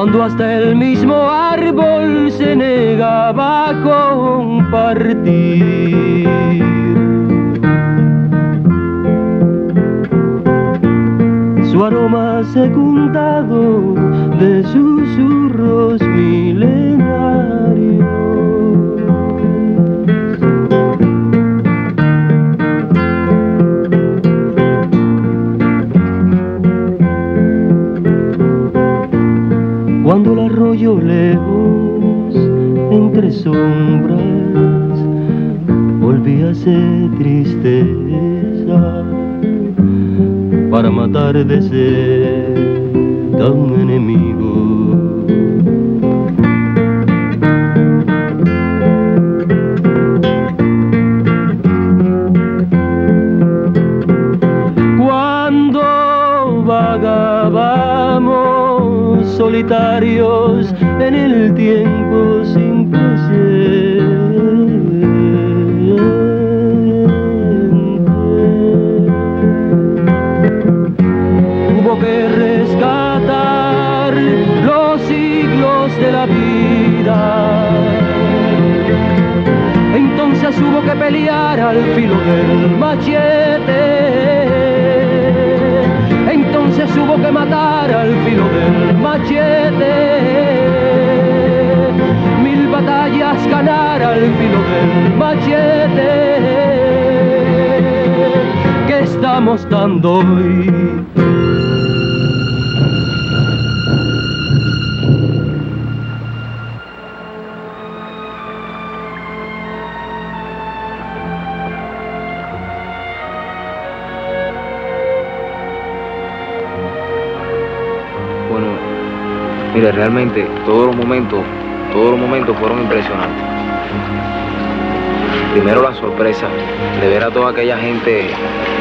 cuando hasta el mismo árbol se negaba a compartir. Su aroma secundado de susurros milenarios. Cuando el arroyo lejos, entre sombras, volvíase tristeza para matar de sed a un enemigo. Cuando vagábamos solitarios en el tiempo sin presente, hubo que rescatar los siglos de la vida. Entonces hubo que pelear al filo del machete. Entonces hubo que matar al filo del machete. Mil batallas ganar al filo del machete. ¿Qué estamos dando hoy? Mire, realmente todos los momentos fueron impresionantes. Primero la sorpresa de ver a toda aquella gente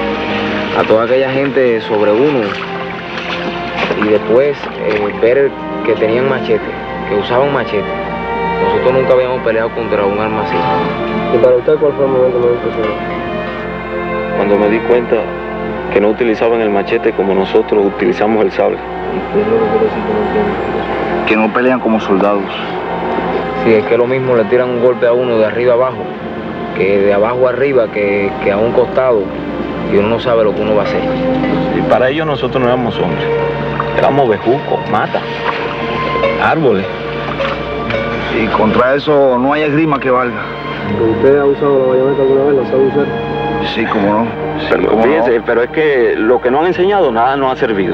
sobre uno, y después ver que tenían machete, que usaban machete. Nosotros nunca habíamos peleado contra un arma así. ¿Y para usted cuál fue el momento más impresionante? Cuando me di cuenta que no utilizaban el machete como nosotros utilizamos el sable. ¿Qué es lo que quiere decir que no entiendo? Que no pelean como soldados. Sí, es que lo mismo le tiran un golpe a uno de arriba abajo, que de abajo arriba, que a un costado, y uno no sabe lo que uno va a hacer. Y para ellos nosotros no éramos hombres, éramos bejucos, matas, árboles. Y contra eso no hay esgrima que valga. ¿Usted ha usado la bayoneta alguna vez? ¿La sabe usar? Sí, cómo no. Pero, fíjense, pero es que lo que nos han enseñado nada nos ha servido.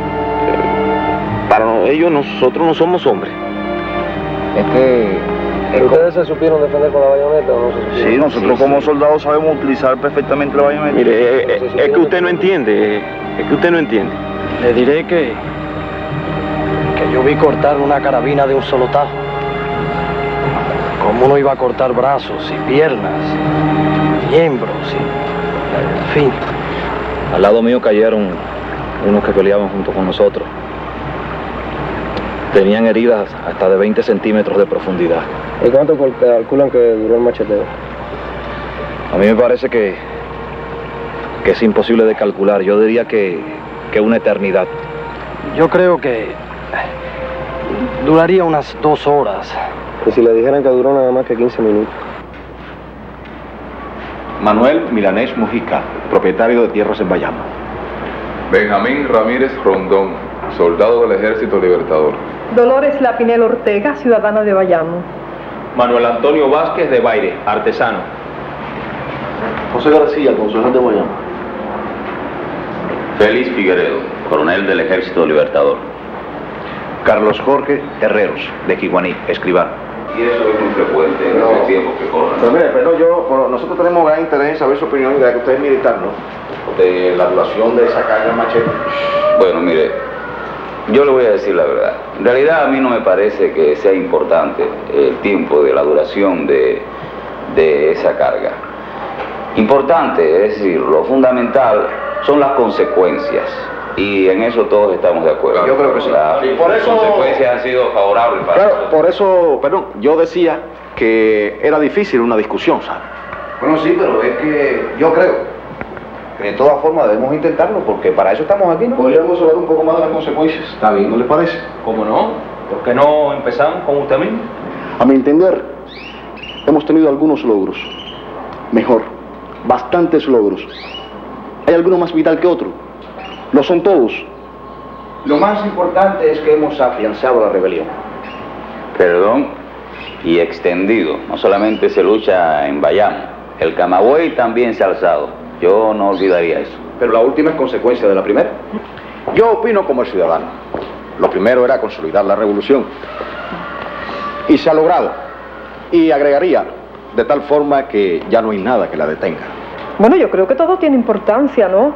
Para ellos nosotros no somos hombres. Es que... ¿Ustedes se supieron defender con la bayoneta o no se supieron? Sí, nosotros como soldados sabemos utilizar perfectamente la bayoneta. Mire, es que usted no entiende, Le diré que yo vi cortar una carabina de un solo tajo. Como uno iba a cortar brazos y piernas, miembros, en fin. Al lado mío cayeron unos que peleaban junto con nosotros. Tenían heridas hasta de 20 centímetros de profundidad. ¿Y cuánto calculan que duró el macheteo? A mí me parece que es imposible de calcular. Yo diría que una eternidad. Yo creo que duraría unas 2 horas. ¿Y si le dijeran que duró nada más que 15 minutos? Manuel Milanés Mujica, propietario de tierras en Bayamo. Benjamín Ramírez Rondón, soldado del Ejército Libertador. Dolores Lapinel Ortega, ciudadana de Bayamo. Manuel Antonio Vázquez de Baire, artesano. José García, concejal de Bayamo. Félix Figueredo, coronel del Ejército Libertador. Carlos Jorge Herreros, de Quiguaní, escribano. Y eso es muy frecuente en el tiempo que corre. Pero mire, nosotros tenemos gran interés en saber su opinión, ya que usted es militar, ¿no? De la duración de esa carga machete. Bueno, mire, yo le voy a decir la verdad. En realidad a mí no me parece que sea importante el tiempo de la duración de esa carga. Importante, es decir, lo fundamental son las consecuencias. Y en eso todos estamos de acuerdo. Yo creo que sí. Y por eso, las consecuencias han sido favorables para nosotros. Por eso, yo decía que era difícil una discusión, ¿sabes? Bueno, sí, pero es que yo creo que de todas formas debemos intentarlo, porque para eso estamos aquí, ¿no? Podríamos hablar un poco más de las consecuencias. Está bien, ¿no les parece? ¿Cómo no? ¿Por qué no empezamos con usted mismo? A mi entender, hemos tenido algunos logros. Mejor, bastantes logros. ¿Hay alguno más vital que otro? Lo son todos. Lo más importante es que hemos afianzado la rebelión. Perdón, y extendido. No solamente se lucha en Bayamo, el Camagüey también se ha alzado. Yo no olvidaría eso. Pero la última es consecuencia de la primera. Yo opino como el ciudadano. Lo primero era consolidar la revolución. Y se ha logrado. Y agregaría, de tal forma que ya no hay nada que la detenga. Bueno, yo creo que todo tiene importancia, ¿no?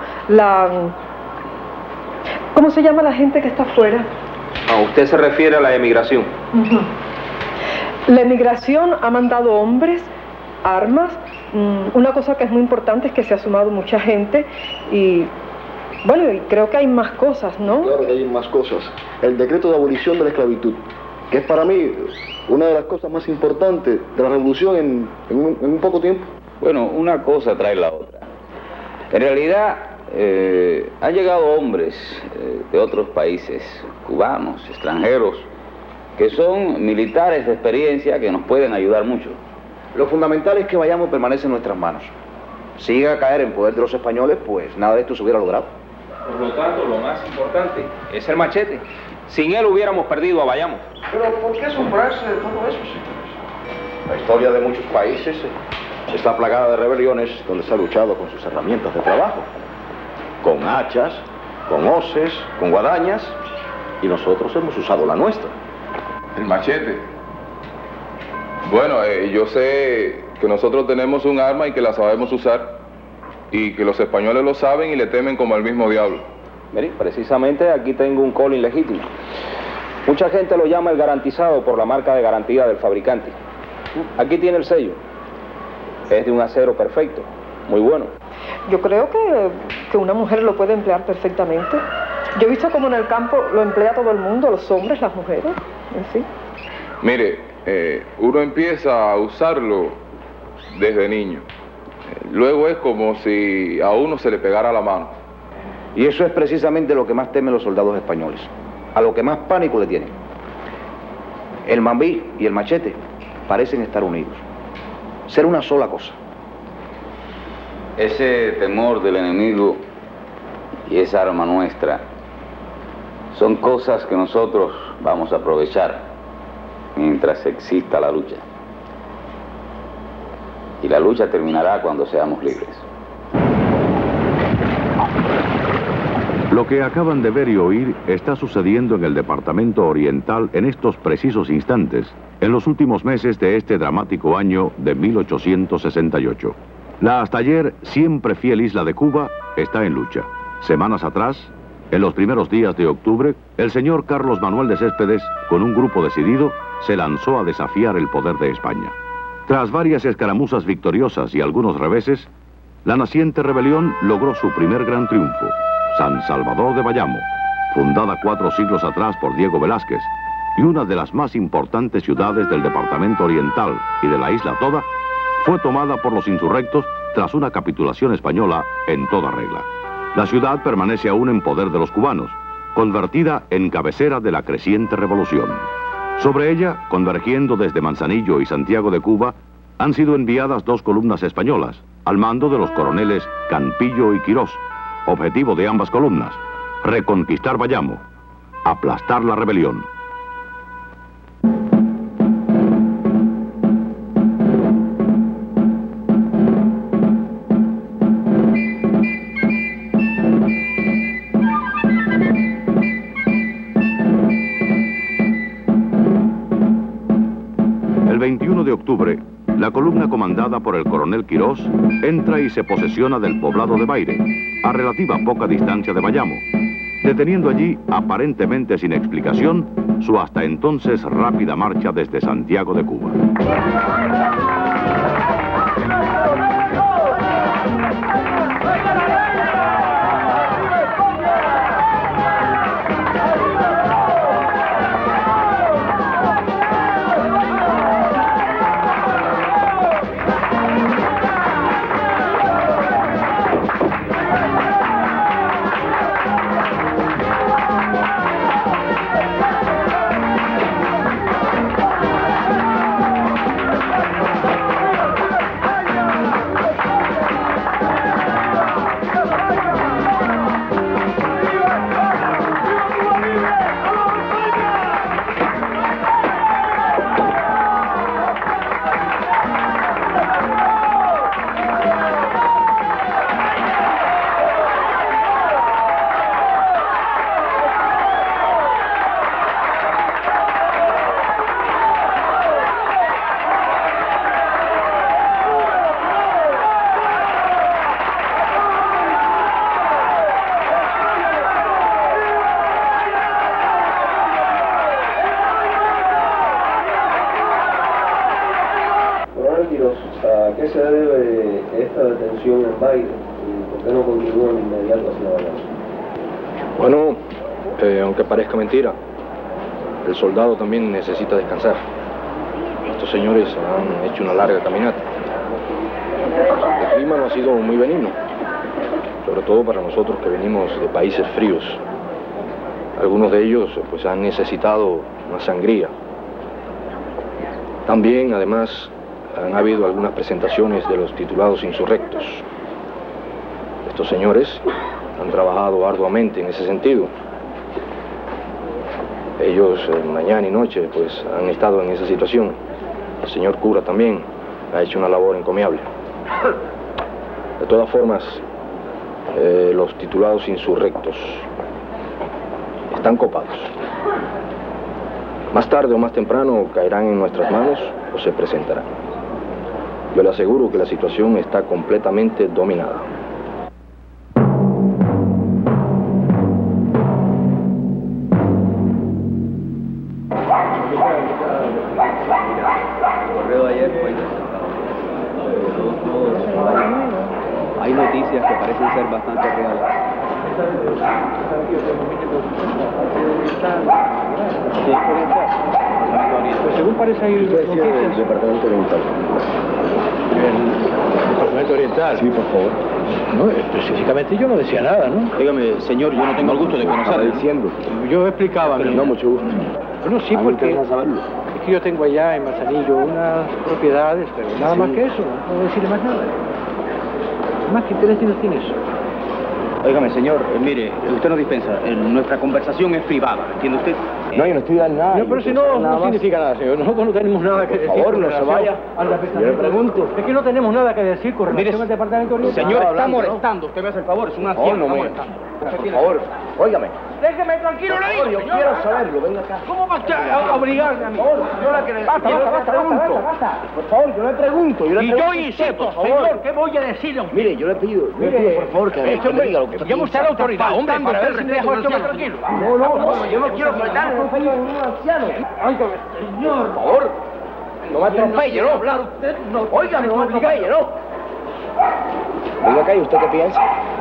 ¿Cómo se llama la gente que está afuera? Usted se refiere a la emigración. La emigración ha mandado hombres, armas. Una cosa que es muy importante es que se ha sumado mucha gente y, bueno, y creo que hay más cosas, ¿no? Claro que hay más cosas. El decreto de abolición de la esclavitud, que es para mí una de las cosas más importantes de la revolución en un poco tiempo. Bueno, una cosa trae la otra. En realidad, han llegado hombres de otros países, cubanos, extranjeros, que son militares de experiencia que nos pueden ayudar mucho. Lo fundamental es que Bayamo permanece en nuestras manos. Si llega a caer en poder de los españoles, pues nada de esto se hubiera logrado. Por lo tanto, lo más importante es el machete. Sin él hubiéramos perdido a Bayamo. Pero ¿por qué asombrarse de todo eso, señores? La historia de muchos países está plagada de rebeliones donde se ha luchado con sus herramientas de trabajo. Con hachas, con hoces, con guadañas, y nosotros hemos usado la nuestra. El machete. Bueno, yo sé que nosotros tenemos un arma y que la sabemos usar, y que los españoles lo saben y le temen como al mismo diablo. Mire, precisamente aquí tengo un Colin legítimo. Mucha gente lo llama el garantizado por la marca de garantía del fabricante. Aquí tiene el sello. Es de un acero perfecto, muy bueno. Yo creo que una mujer lo puede emplear perfectamente. Yo he visto como en el campo lo emplea todo el mundo, los hombres, las mujeres, en fin. Mire, uno empieza a usarlo desde niño. Luego es como si a uno se le pegara la mano. Y eso es precisamente lo que más temen los soldados españoles, a lo que más pánico le tienen. El mambí y el machete parecen estar unidos, ser una sola cosa. Ese temor del enemigo y esa arma nuestra son cosas que nosotros vamos a aprovechar mientras exista la lucha. Y la lucha terminará cuando seamos libres. Lo que acaban de ver y oír está sucediendo en el Departamento Oriental en estos precisos instantes, en los últimos meses de este dramático año de 1868. La hasta ayer siempre fiel isla de Cuba está en lucha. Semanas atrás, en los primeros días de octubre, el señor Carlos Manuel de Céspedes, con un grupo decidido, se lanzó a desafiar el poder de España. Tras varias escaramuzas victoriosas y algunos reveses, la naciente rebelión logró su primer gran triunfo. San Salvador de Bayamo, fundada 4 siglos atrás por Diego Velázquez, y una de las más importantes ciudades del Departamento Oriental y de la isla toda, fue tomada por los insurrectos tras una capitulación española en toda regla. La ciudad permanece aún en poder de los cubanos, convertida en cabecera de la creciente revolución. Sobre ella, convergiendo desde Manzanillo y Santiago de Cuba, han sido enviadas 2 columnas españolas, al mando de los coroneles Campillo y Quirós. Objetivo de ambas columnas, reconquistar Bayamo, aplastar la rebelión. El 21 de octubre, la columna comandada por el coronel Quirós entra y se posesiona del poblado de Baire, a relativa poca distancia de Bayamo, deteniendo allí, aparentemente sin explicación, su hasta entonces rápida marcha desde Santiago de Cuba. Carlos, ¿a qué se debe esta detención en Baile? ¿Y por qué no continúan inmediato hacia la base? Bueno, aunque parezca mentira, el soldado también necesita descansar. Estos señores han hecho una larga caminata. El clima no ha sido muy benigno, sobre todo para nosotros que venimos de países fríos. Algunos de ellos pues han necesitado una sangría. También, además, han habido algunas presentaciones de los titulados insurrectos. Estos señores han trabajado arduamente en ese sentido. Ellos mañana y noche pues han estado en esa situación. El señor cura también ha hecho una labor encomiable. De todas formas, los titulados insurrectos están copados. Más tarde o más temprano caerán en nuestras manos o se presentarán. Yo le aseguro que la situación está completamente dominada. Hay noticias que parecen ser bastante reales. Pues según parece hay noticias del Departamento Oriental. ¿El Departamento Oriental? Sí, por favor. No, específicamente yo no decía nada, ¿no? Dígame, señor, yo no tengo el gusto de conocerlo. Diciendo. Yo explicaba. Pero no, mucho gusto. Bueno, sí, porque es que yo tengo allá en Manzanillo unas propiedades, pero nada más que eso, no puedo decirle más nada. Más que interés no tiene eso. Óigame, señor, mire, usted no dispensa. Nuestra conversación es privada, ¿entiende usted? No, yo no estoy dando nada. No, pero si no significa nada, señor. Nosotros no tenemos nada que decir. Por favor, no se vaya. Yo le pregunto. Es que no tenemos nada que decir con relación al Departamento Oriental. Señor, está molestando. Usted me hace el favor, es una No, no me... Por favor, óigame. Déjeme tranquilo, le digo, yo señor. quiero saberlo, venga acá. ¿Cómo va a obligarme a mí? Señora, que le... Basta. Por favor, yo le pregunto. Y yo insisto, señor, ¿qué voy a decirle? Mire, yo le pido por favor, que me diga lo que está llame usted a la autoridad, hombre, para ver si me dejo esto tranquilo. No, yo no quiero faltar el respeto de ningún anciano. Señor, por favor, no me atropelle, ¿no? Hablar usted, no. Óigame, no me atropelle, ¿no? Venga acá, ¿y usted qué piensa?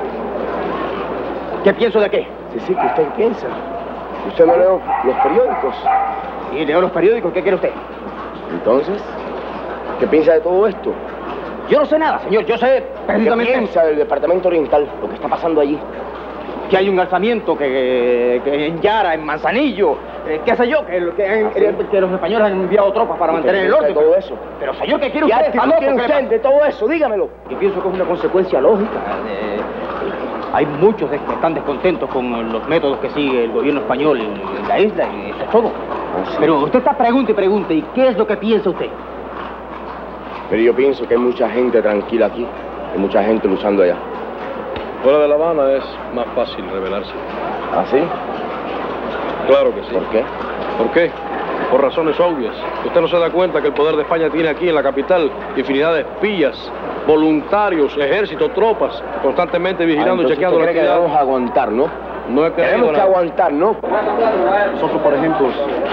¿Qué pienso de qué? Sí, ¿qué usted piensa? ¿Usted no lee los periódicos? Sí, leo los periódicos, ¿qué quiere usted? Entonces, ¿qué piensa de todo esto? Yo no sé nada, señor, yo sé precisamente... ¿Qué piensa del Departamento Oriental, lo que está pasando allí? Que hay un alzamiento que en Yara, en Manzanillo, qué sé yo, que los españoles han enviado tropas para mantener el orden. Todo eso. Pero señor, ¿qué quiere usted? ¿Qué quiere usted de todo eso? Dígamelo. Yo pienso que es una consecuencia lógica. Hay muchos que están descontentos con los métodos que sigue el gobierno español en la isla, y eso es todo. Sí. Pero usted está pregunte y pregunte, ¿y qué es lo que piensa usted? Pero yo pienso que hay mucha gente tranquila aquí, hay mucha gente luchando allá. Fuera de La Habana es más fácil rebelarse. ¿Ah, sí? Claro que sí. ¿Por qué? ¿Por qué? Por razones obvias. Usted no se da cuenta que el poder de España tiene aquí en la capital infinidad de espías, voluntarios, ejércitos, tropas, constantemente vigilando y chequeando la actividad. Debemos aguantar, ¿no? No he creído Tenemos que aguantar, ¿no? Nosotros, por ejemplo,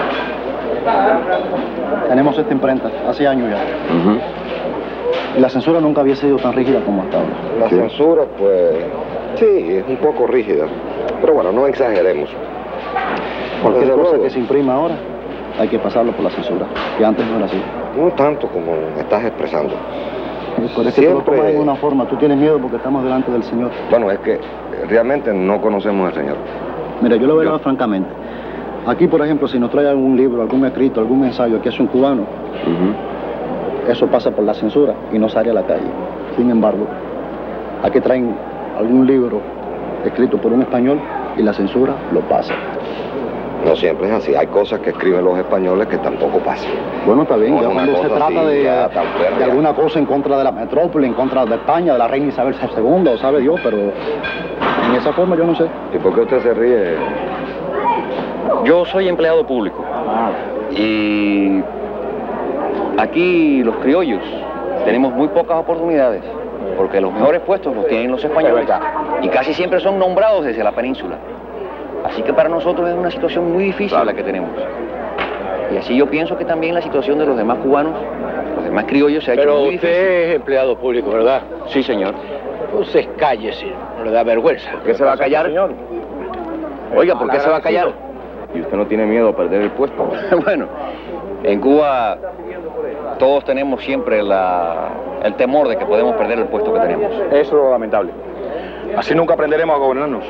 tenemos esta imprenta hace años ya. Y la censura nunca había sido tan rígida como hasta ahora. La censura, pues, sí, es un poco rígida. Pero bueno, no exageremos. Cualquier cosa que se imprima ahora, hay que pasarlo por la censura, que antes no era así. No tanto como estás expresando. Pero es que tú lo tomas de una forma, tú tienes miedo porque estamos delante del Señor. Bueno, es que realmente no conocemos al Señor. Mira, yo lo veo francamente. Aquí, por ejemplo, si nos trae algún libro, algún escrito, algún ensayo que hace un cubano, eso pasa por la censura y no sale a la calle. Sin embargo, aquí traen algún libro escrito por un español y la censura lo pasa. No siempre es así. Hay cosas que escriben los españoles que tampoco pasan. Bueno, está bien. No, Ya cuando se trata de alguna cosa en contra de la metrópoli, en contra de España, de la reina Isabel II, o sabe Dios, pero en esa forma yo no sé. ¿Y por qué usted se ríe? Yo soy empleado público. Y aquí los criollos tenemos muy pocas oportunidades, porque los mejores puestos los tienen los españoles y casi siempre son nombrados desde la península. Así que para nosotros es una situación muy difícil la que tenemos. Y así yo pienso que también la situación de los demás cubanos, los ser más criollo se ha hecho Pero muy usted difícil. es empleado público, ¿verdad? Sí, señor. Entonces cállese, no le da vergüenza. ¿Por qué se va a callar? Señor? Oiga, ¿por qué se va a callar? ¿Y usted no tiene miedo a perder el puesto? Bueno, en Cuba todos tenemos siempre el temor de que podemos perder el puesto que tenemos. Eso es lo lamentable. Así nunca aprenderemos a gobernarnos.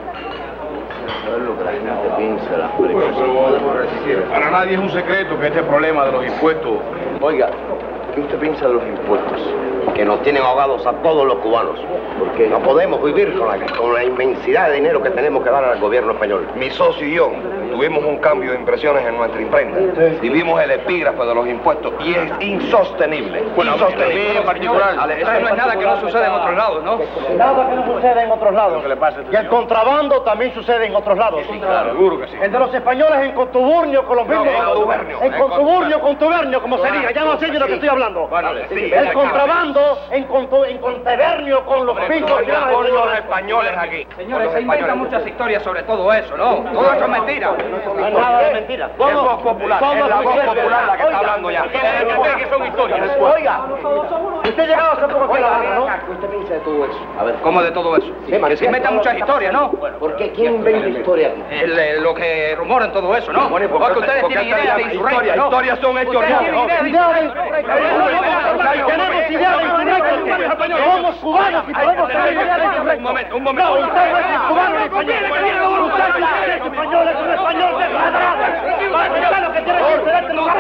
Para nadie es un secreto que este problema de los impuestos... Oiga, ¿qué usted piensa de los impuestos? Que nos tienen ahogados a todos los cubanos. Porque no podemos vivir con la inmensidad de dinero que tenemos que dar al gobierno español. Mi socio y yo tuvimos un cambio de impresiones en nuestra imprenta y vimos el epígrafe de los impuestos y es insostenible. Bueno, insostenible. en particular, eso no es nada que no suceda en otros lados, ¿no? Nada que no sucede en otros lados. Y el contrabando también sucede en otros lados. Sí, claro, seguro que sí. El de los españoles en contubernio con los mismos. En contubernio, como se diga. Ya no sé de lo que estoy hablando. El contrabando en contubernio con los mismos. Con los españoles aquí. Señores, se inventan muchas historias sobre todo eso, ¿no? Todo eso es mentira. No hay nada de mentira. Es voz popular, es la voz popular la que está hablando ya. Que son historias. Oiga, usted llegaba hace poco aquí a La Habana, ¿no? ¿Usted piensa de todo eso? A ver, ¿cómo de todo eso? Que se inventan muchas historias, ¿no? ¿Por qué? ¿Quién inventa historias aquí? Lo que rumoran todo eso, ¿no? Porque ustedes tienen idea de insurrecto, ¿no? Historias son hechos Ustedes tienen idea de tenemos idea de insurrecto. Somos cubanos y podemos tener idea de insurrecto. Un momento. No, usted no es cubano ni español. Usted es español, es un español desgraciado. Usted lo que tiene que hacer es lugar.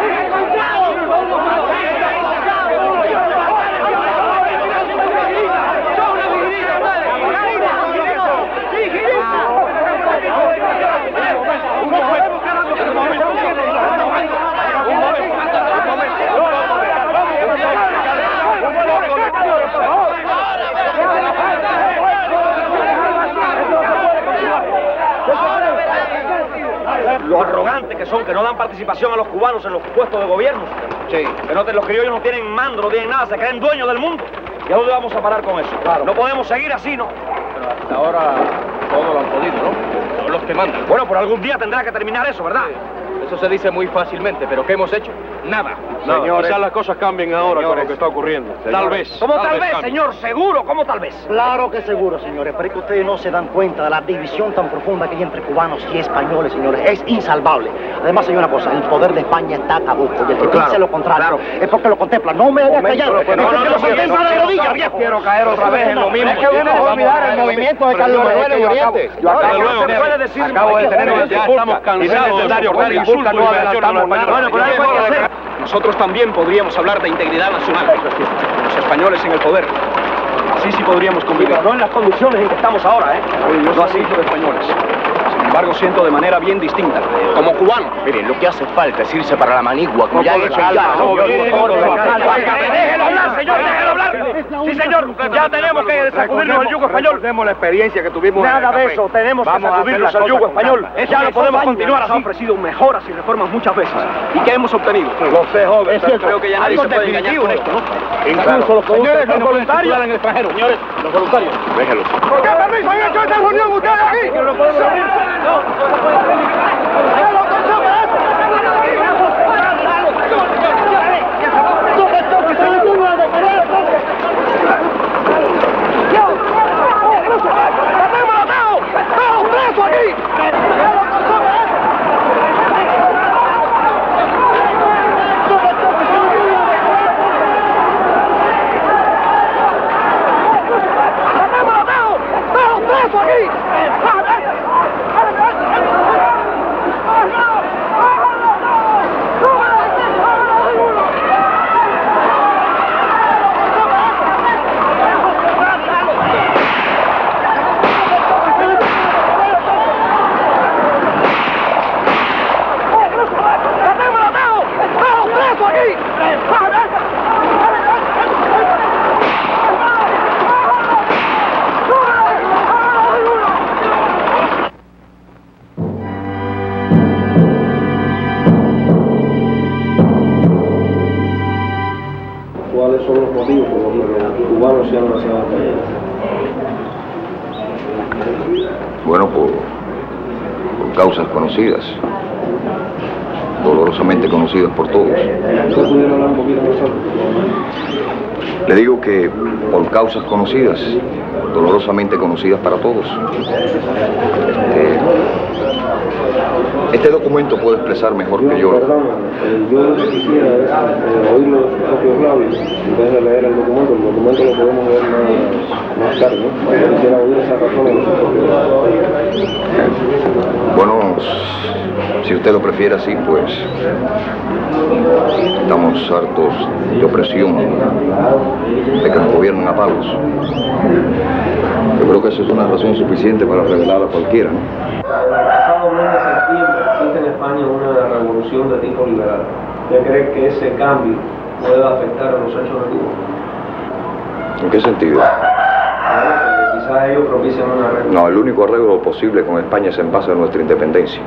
Los arrogantes que son, que no dan participación a los cubanos en los puestos de gobierno. Sí. Que los criollos no tienen mando, no tienen nada, se creen dueños del mundo. ¿Y a dónde vamos a parar con eso? Claro. No podemos seguir así, ¿no? Pero hasta ahora todo lo han podido, ¿no? Son los que mandan. Bueno, por algún día tendrá que terminar eso, ¿verdad? Eso se dice muy fácilmente, pero ¿qué hemos hecho? Nada. Señores, quizás las cosas cambien ahora con lo que está ocurriendo. Tal vez. ¿Cómo tal vez, señor? ¿Seguro? ¿Cómo tal vez? Claro que seguro, señores, pero es que ustedes no se dan cuenta de la división tan profunda que hay entre cubanos y españoles, señores. Es insalvable. Además, hay una cosa, el poder de España está caduco y el que piense lo contrario es porque lo contempla. No me hagas callar, es porque lo contempla de rodillas, viejo. Quiero caer otra vez en lo mismo. Es que uno va a olvidar el movimiento de Carlos Manuel en Oriente. Acabo de tener ya estamos cansados de correr insultos y violaciones. Nosotros también podríamos hablar de integridad nacional. Los españoles en el poder. Así sí podríamos convivir. Pero no en las condiciones en que estamos ahora, ¿eh? No así los españoles. Sin embargo, siento de manera bien distinta, como cubano. Miren, lo que hace falta es irse para la manigua, como ya han hecho ya. ¡Déjelo hablar, señor! ¡Déjelo hablar! Sí, señor, ya tenemos que sacudirnos el yugo español. Recordemos la experiencia que tuvimos. Nada de eso, tenemos que sacudirnos el yugo español. Ya no podemos continuar así. Ha ofrecido mejoras y reformas muchas veces. ¿Y qué hemos obtenido? Lo sé, joven. Creo que ya nadie se puede engañar con esto, ¿no? Incluso los señores, los voluntarios en el extranjero. Señores, los voluntarios. Déjelos. ¿Por qué permiso han hecho esta reunión ustedes aquí? Que no podemos abrir. ¿Cuáles son los motivos por los que los cubanos se han lanzado a la Bueno, por causas conocidas. dolorosamente conocidas por todos. ¿Pudieron hablar un poquito más alto? Le digo que por causas conocidas, dolorosamente conocidas para todos. Este documento puede expresar mejor que yo. Perdón, yo lo que quisiera es oírlo de sus propios labios, en vez de leer el documento lo podemos ver más tarde, ¿no? Yo quisiera oír esa razón de sus propios labios. Bueno, si usted lo prefiere así, pues estamos hartos de opresión, de que nos gobiernen a palos. Yo creo que eso es una razón suficiente para revelar a cualquiera, ¿no? El pasado mes de septiembre existe en España una revolución de tipo liberal. ¿Usted cree que ese cambio puede afectar a los hechos de Cuba? ¿En qué sentido? Que quizás ellos propician una arreglo. No, el único arreglo posible con España es en base a nuestra independencia.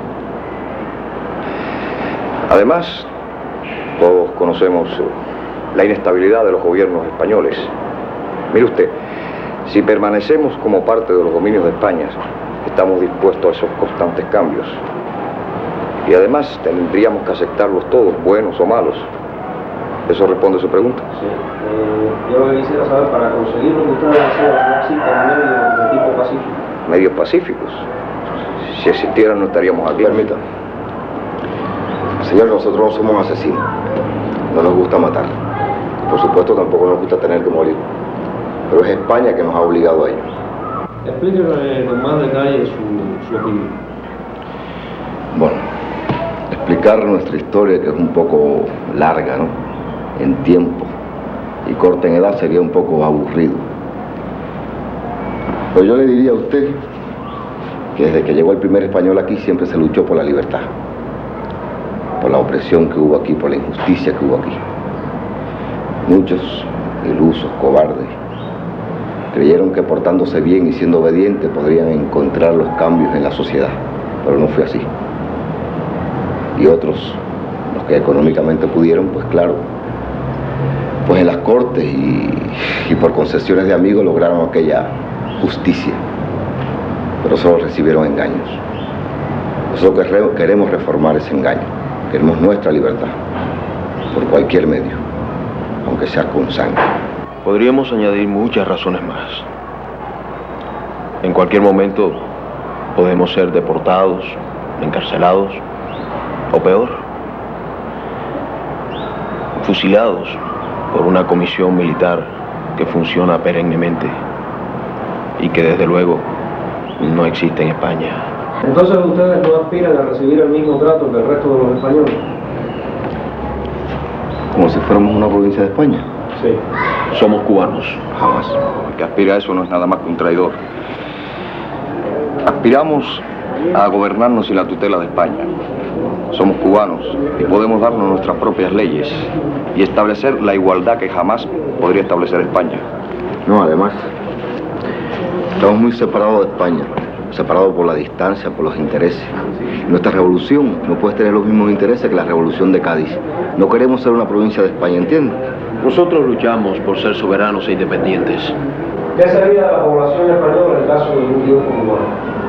Además, todos conocemos la inestabilidad de los gobiernos españoles. Mire usted, si permanecemos como parte de los dominios de España, estamos dispuestos a esos constantes cambios. Y además tendríamos que aceptarlos todos, buenos o malos. ¿Eso responde a su pregunta? Sí. Yo quisiera saber, para conseguir lo que ustedes desean, ¿no existen medios de tipo pacífico? ¿Medios pacíficos? Si existieran no estaríamos aquí. Permita. Señor, nosotros no somos asesinos. No nos gusta matar. Por supuesto, tampoco nos gusta tener que morir. Pero es España que nos ha obligado a ello. Explíqueme con más detalle su opinión. Bueno, explicar nuestra historia, que es un poco larga, ¿no? En tiempo y corta en edad, sería un poco aburrido. Pero yo le diría a usted que desde que llegó el primer español aquí siempre se luchó por la libertad, por la opresión que hubo aquí, por la injusticia que hubo aquí. Muchos ilusos, cobardes, creyeron que portándose bien y siendo obedientes podrían encontrar los cambios en la sociedad, pero no fue así. Y otros, los que económicamente pudieron, pues claro, pues en las cortes y por concesiones de amigos lograron aquella justicia, pero solo recibieron engaños. Nosotros queremos reformar ese engaño, queremos nuestra libertad, por cualquier medio, aunque sea con sangre. Podríamos añadir muchas razones más. En cualquier momento podemos ser deportados, encarcelados, o peor, fusilados por una comisión militar que funciona perennemente y que desde luego no existe en España. Entonces ustedes no aspiran a recibir el mismo trato que el resto de los españoles. Como si fuéramos una provincia de España. Sí. Somos cubanos. Jamás. El que aspira a eso no es nada más que un traidor. Aspiramos a gobernarnos sin la tutela de España. Somos cubanos y podemos darnos nuestras propias leyes y establecer la igualdad que jamás podría establecer España. No, además, estamos muy separados de España, separados por la distancia, por los intereses. Nuestra revolución no puede tener los mismos intereses que la revolución de Cádiz. No queremos ser una provincia de España, ¿entiendes? Nosotros luchamos por ser soberanos e independientes. ¿Qué sería de la población española en el caso de un triunfo cubano?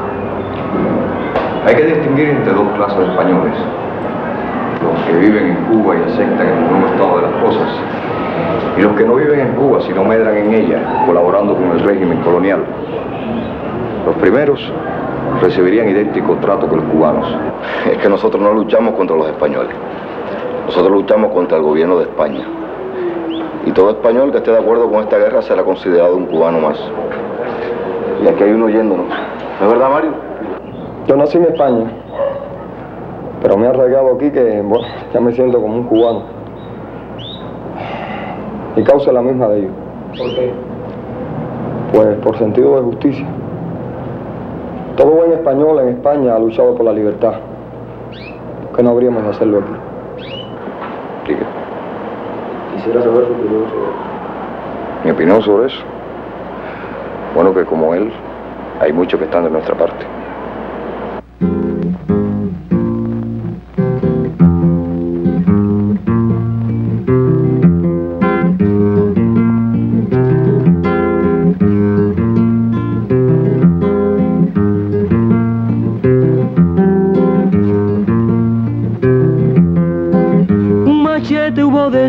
Hay que distinguir entre dos clases de españoles. Los que viven en Cuba y aceptan el nuevo estado de las cosas. Y los que no viven en Cuba, sino medran en ella, colaborando con el régimen colonial. Los primeros recibirían idéntico trato que los cubanos. Es que nosotros no luchamos contra los españoles. Nosotros luchamos contra el gobierno de España. Y todo español que esté de acuerdo con esta guerra será considerado un cubano más. Y aquí hay uno oyéndonos. ¿No es verdad, Mario? Yo nací en España, pero me he arraigado aquí que, bueno, ya me siento como un cubano. Mi causa es la misma de ellos. ¿Por qué? Pues por sentido de justicia. Todo buen español en España ha luchado por la libertad. ¿Por qué no habríamos de hacerlo aquí? Sí. Quisiera saber su opinión sobre eso. ¿Mi opinión sobre eso? Bueno, que como él, hay muchos que están de nuestra parte.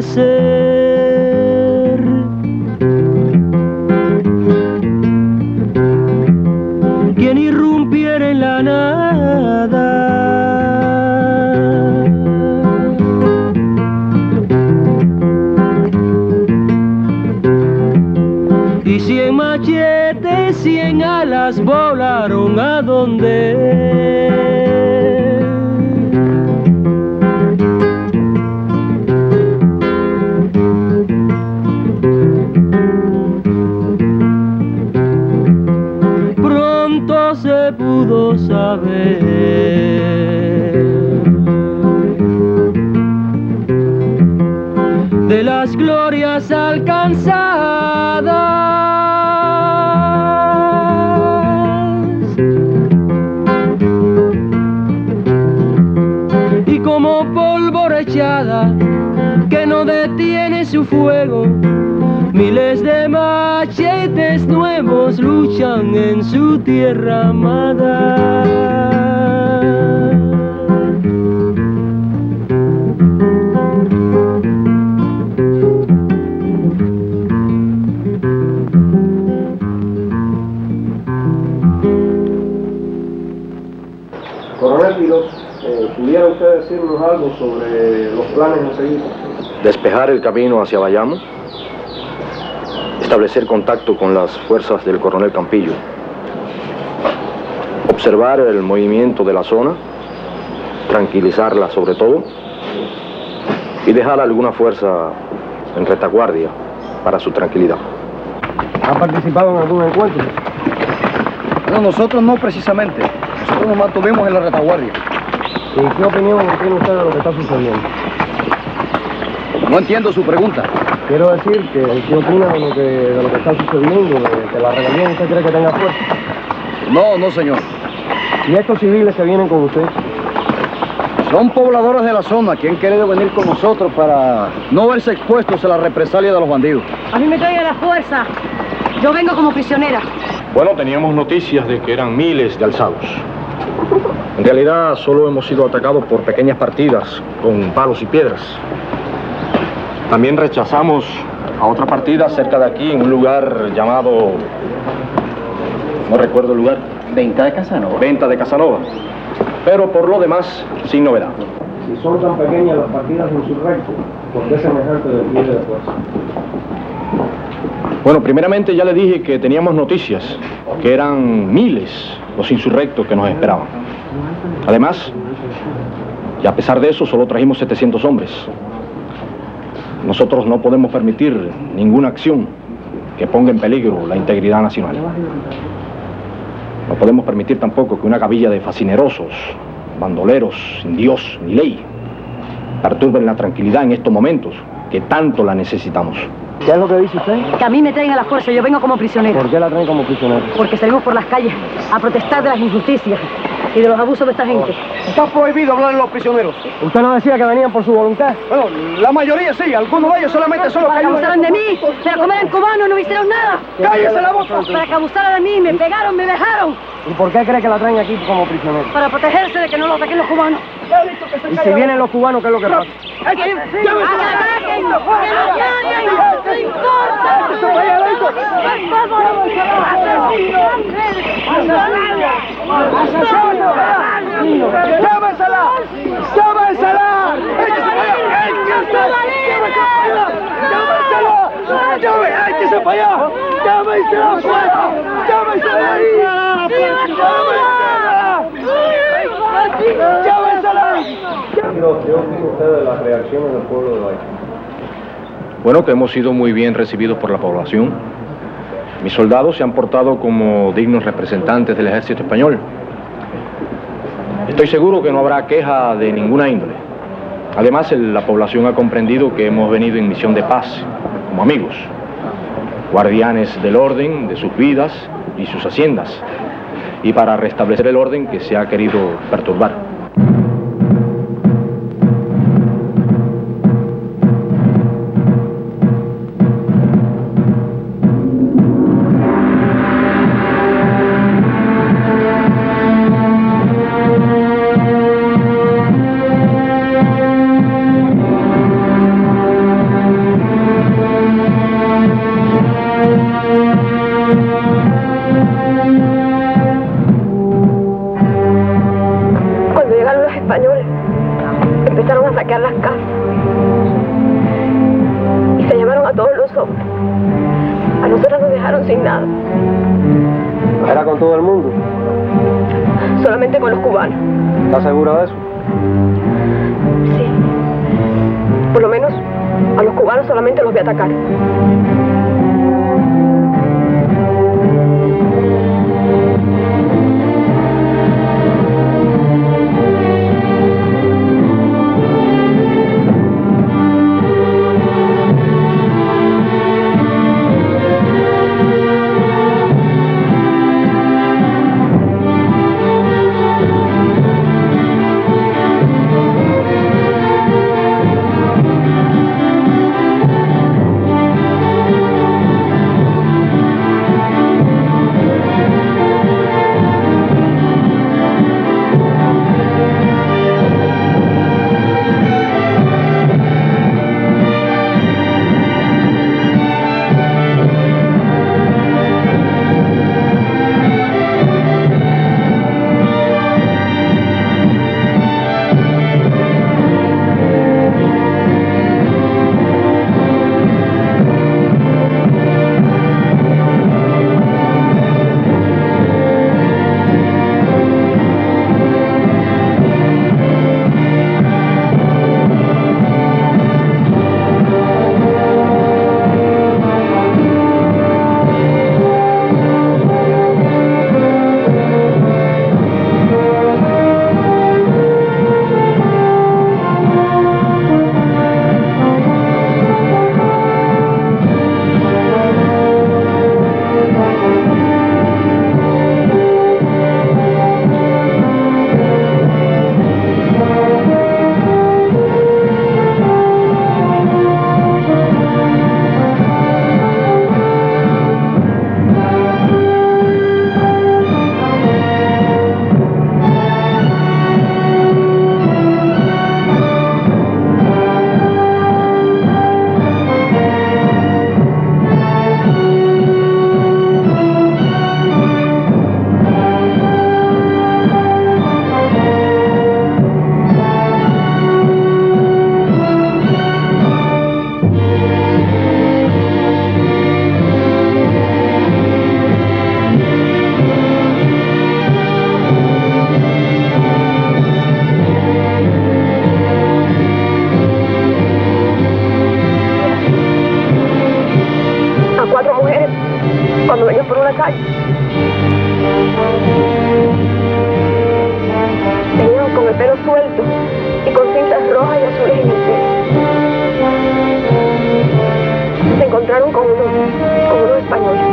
ser. Quien irrumpiera en la nada. Y 100 machetes, 100 alas volaron a donde. Pronto se pudo saber de las glorias alcanzadas. Y como pólvora echada que no detiene su fuego, miles de machetes nuevos luchan en su tierra amada. Coronel Pilos, ¿pudiera usted decirnos algo sobre los planes a seguir? Despejar el camino hacia Bayamo, establecer contacto con las fuerzas del coronel Campillo, observar el movimiento de la zona, tranquilizarla sobre todo, y dejar alguna fuerza en retaguardia para su tranquilidad. ¿Ha participado en algún encuentro? No, nosotros no precisamente. Nosotros nos mantuvimos en la retaguardia. ¿Y qué opinión tiene usted de lo que está sucediendo? No entiendo su pregunta. Quiero decir que ¿qué opina de lo que está sucediendo, de que la rebelión usted cree que tenga fuerza? No, señor. ¿Y estos civiles que vienen con usted? Son pobladores de la zona que han querido venir con nosotros para no verse expuestos a la represalia de los bandidos. A mí me trae la fuerza. Yo vengo como prisionera. Bueno, teníamos noticias de que eran miles de alzados. En realidad solo hemos sido atacados por pequeñas partidas con palos y piedras. También rechazamos a otra partida cerca de aquí, en un lugar llamado... no recuerdo el lugar. Venta de Casanova. Venta de Casanova. Pero por lo demás, sin novedad. Si son tan pequeñas las partidas de insurrectos, ¿por qué semejante despliegue de fuerza? Bueno, primeramente ya le dije que teníamos noticias, que eran miles los insurrectos que nos esperaban. Además, y a pesar de eso, solo trajimos 700 hombres. Nosotros no podemos permitir ninguna acción que ponga en peligro la integridad nacional. No podemos permitir tampoco que una gavilla de fascinerosos, bandoleros, sin Dios ni ley, perturben la tranquilidad en estos momentos que tanto la necesitamos. ¿Qué es lo que dice usted? Que a mí me traen a la fuerza, yo vengo como prisionera. ¿Por qué la traen como prisionera? Porque salimos por las calles a protestar de las injusticias y de los abusos de esta gente. Está prohibido hablar de los prisioneros. ¿Usted no decía que venían por su voluntad? Bueno, la mayoría sí, algunos de ellos solamente son los Para que abusaran de mí, pero como eran cubanos no me hicieron nada. ¡Cállese la boca! Para que abusaran de mí, me pegaron, me dejaron. ¿Y por qué cree que la traen aquí como prisionera? Para protegerse de que no lo ataquen los cubanos. Y si vienen los cubanos, ¿qué es lo que pasa? ¡Que no ataquen! ¡Que no ataquen! ¡No importa! ¡Llámensela! ¡Llámensela! ¡Échese para allá! ¡Llámensela afuera! ¡Llámensela ahí! ¡Llámensela! ¿Qué opina usted de las reacciones del pueblo de Bahía? Bueno, que hemos sido muy bien recibidos por la población. Mis soldados se han portado como dignos representantes del ejército español. Estoy seguro que no habrá queja de ninguna índole. Además, la población ha comprendido que hemos venido en misión de paz, como amigos, guardianes del orden, de sus vidas y sus haciendas, y para restablecer el orden que se ha querido perturbar. quedaron sin nada. ¿Era con todo el mundo? Solamente con los cubanos. ¿Estás segura de eso? Sí. Por lo menos a los cubanos solamente los voy a atacar. Cuando venían por una calle. Venían con el pelo suelto y con cintas rojas y azules en el pelo. Se encontraron con unos españoles.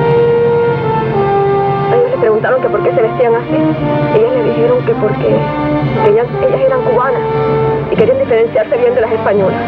Ellos les preguntaron que por qué se vestían así. Ellas les dijeron que porque ellas eran cubanas y querían diferenciarse bien de las españolas.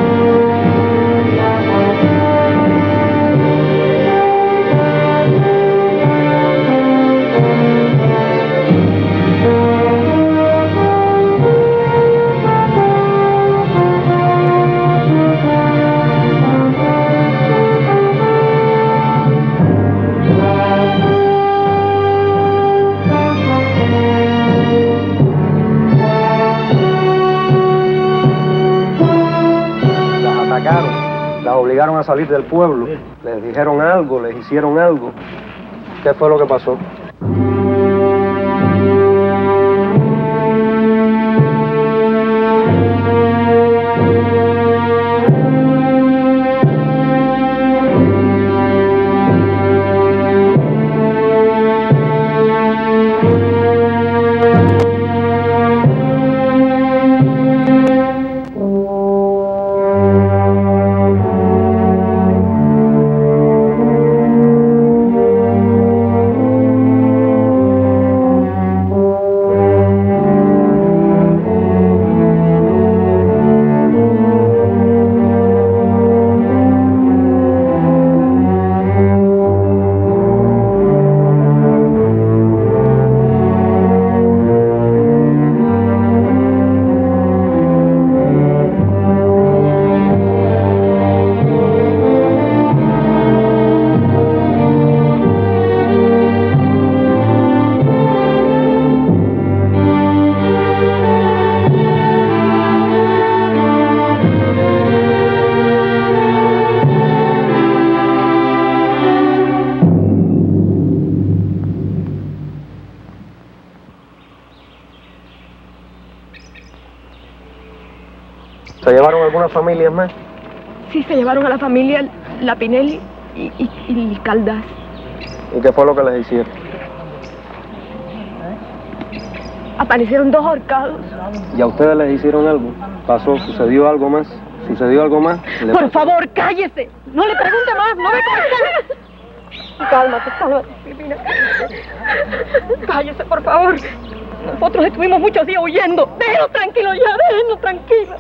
Las obligaron a salir del pueblo, les dijeron algo, les hicieron algo. ¿Qué fue lo que pasó? ¿Se llevaron algunas familias más? Sí, se llevaron a la familia Lapinelli y Caldás. ¿Y qué fue lo que les hicieron? Aparecieron 2 ahorcados. ¿Y a ustedes les hicieron algo? ¿Sucedió algo más? ¿Sucedió algo más? Por favor, cállese. No le pregunte más, no me conteste. Cálmate, Silvina. Cállese, por favor. Nosotros estuvimos muchos días huyendo. Déjenos tranquilos ya, déjenos tranquilos.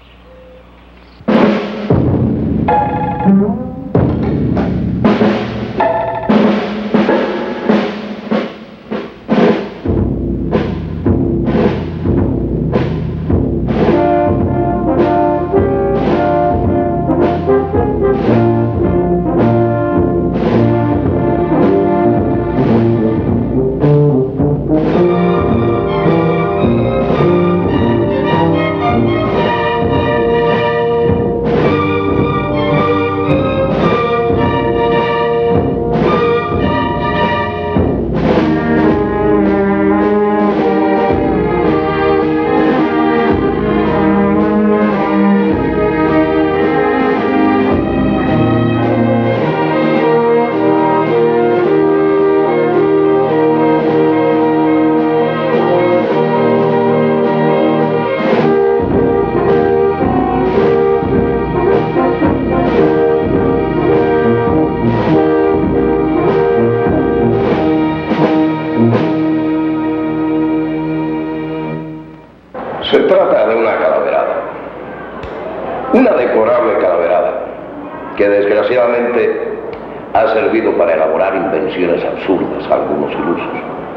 Se trata de una calaverada. Una deplorable calaverada que desgraciadamente ha servido para elaborar invenciones absurdas a algunos ilusos.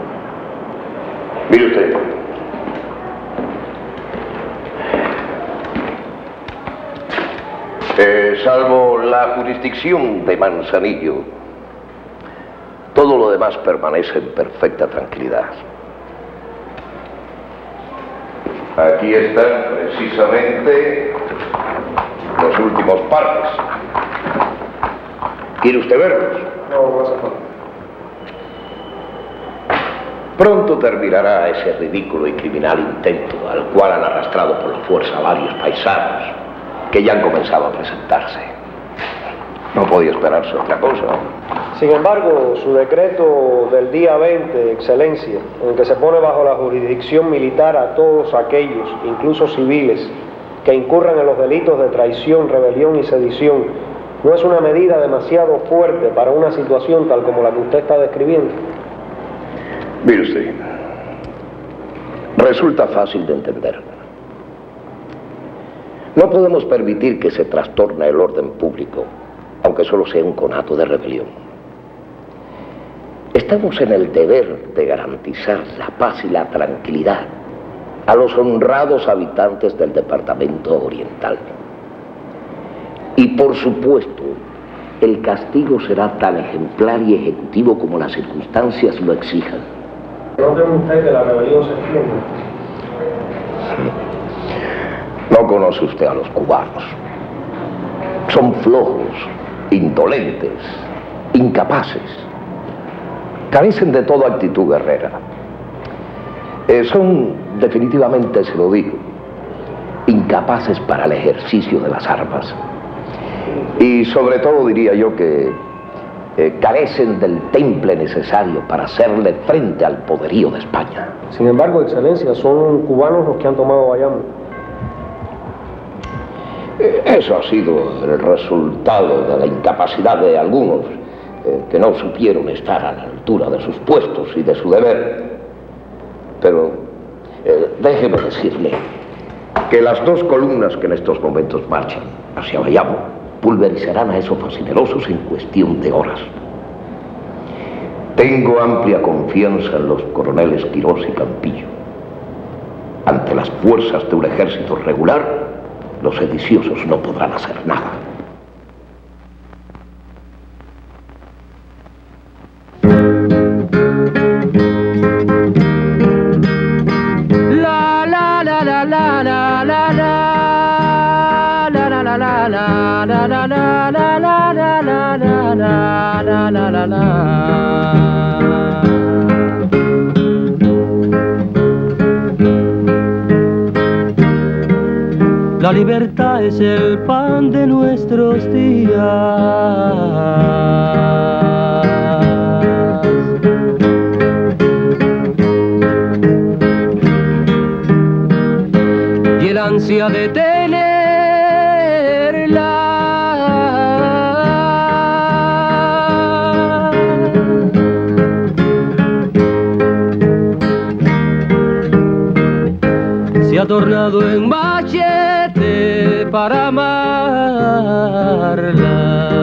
Mire usted. Salvo la jurisdicción de Manzanillo, todo lo demás permanece en perfecta tranquilidad. Aquí están precisamente los últimos partes. ¿Quiere usted verlos? No hace falta. Pronto terminará ese ridículo y criminal intento al cual han arrastrado por la fuerza varios paisanos que ya han comenzado a presentarse. No podía esperarse otra cosa. Sin embargo, su decreto del día 20, Excelencia, en que se pone bajo la jurisdicción militar a todos aquellos, incluso civiles, que incurran en los delitos de traición, rebelión y sedición, ¿no es una medida demasiado fuerte para una situación tal como la que usted está describiendo? Mire usted, resulta fácil de entender. No podemos permitir que se trastorne el orden público, aunque solo sea un conato de rebelión. Estamos en el deber de garantizar la paz y la tranquilidad a los honrados habitantes del departamento oriental. Y por supuesto, el castigo será tan ejemplar y ejecutivo como las circunstancias lo exijan. ¿No cree usted que la rebelión se extiende? No conoce usted a los cubanos. Son flojos, indolentes, incapaces. Carecen de toda actitud guerrera. Son, definitivamente se lo digo, incapaces para el ejercicio de las armas. Y sobre todo diría yo que carecen del temple necesario para hacerle frente al poderío de España. Sin embargo, Excelencia, son cubanos los que han tomado Bayamo. Eso ha sido el resultado de la incapacidad de algunos que no supieron estar a la altura de sus puestos y de su deber. Pero déjeme decirle que las 2 columnas que en estos momentos marchan hacia Bayamo pulverizarán a esos fascinerosos en cuestión de horas. Tengo amplia confianza en los coroneles Quirós y Campillo. Ante las fuerzas de un ejército regular, los sediciosos no podrán hacer nada. La libertad es el pan de nuestros días. Y el ansia de tenerla se ha tornado en machete para amarla.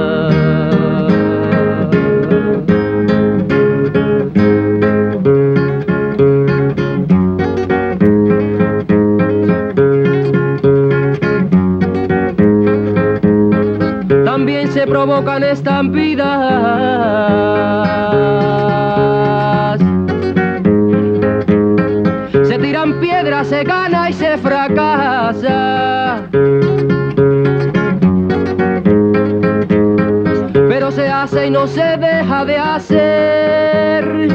También se provocan estampidas, se tiran piedras, se gana y se fracasa, pero se hace y no se deja de hacer.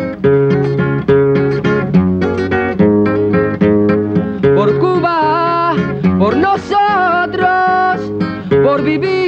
Por Cuba, por nosotros, por vivir.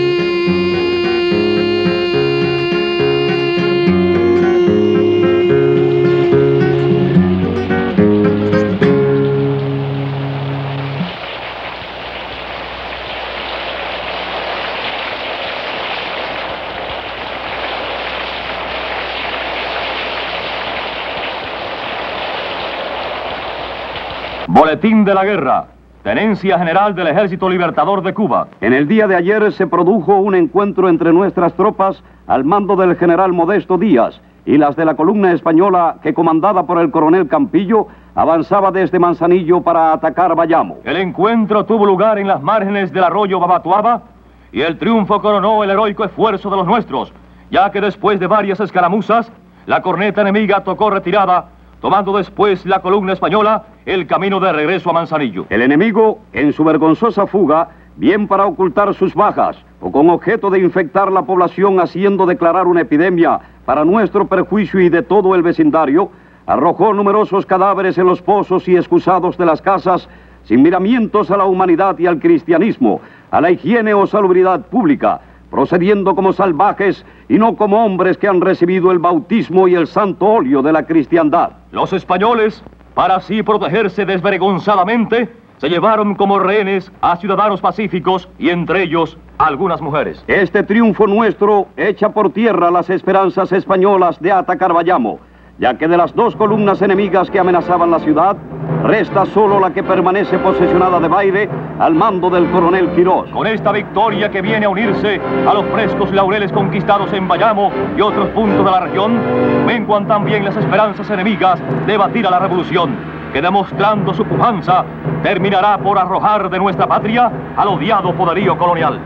Boletín de la guerra. Tenencia General del Ejército Libertador de Cuba. En el día de ayer se produjo un encuentro entre nuestras tropas al mando del general Modesto Díaz y las de la columna española que, comandada por el coronel Campillo, avanzaba desde Manzanillo para atacar Bayamo. El encuentro tuvo lugar en las márgenes del arroyo Babatuaba y el triunfo coronó el heroico esfuerzo de los nuestros, ya que después de varias escaramuzas, la corneta enemiga tocó retirada, tomando después la columna española el camino de regreso a Manzanillo. El enemigo, en su vergonzosa fuga, bien para ocultar sus bajas o con objeto de infectar la población haciendo declarar una epidemia para nuestro perjuicio y de todo el vecindario, arrojó numerosos cadáveres en los pozos y excusados de las casas, sin miramientos a la humanidad y al cristianismo, a la higiene o salubridad pública, procediendo como salvajes y no como hombres que han recibido el bautismo y el santo óleo de la cristiandad. Los españoles, para así protegerse desvergonzadamente, se llevaron como rehenes a ciudadanos pacíficos y entre ellos algunas mujeres. Este triunfo nuestro echa por tierra las esperanzas españolas de atacar Bayamo, ya que de las dos columnas enemigas que amenazaban la ciudad, resta solo la que permanece posesionada de Baile al mando del coronel Quirós. Con esta victoria que viene a unirse a los frescos laureles conquistados en Bayamo y otros puntos de la región, menguan también las esperanzas enemigas de batir a la revolución, que demostrando su pujanza, terminará por arrojar de nuestra patria al odiado poderío colonial.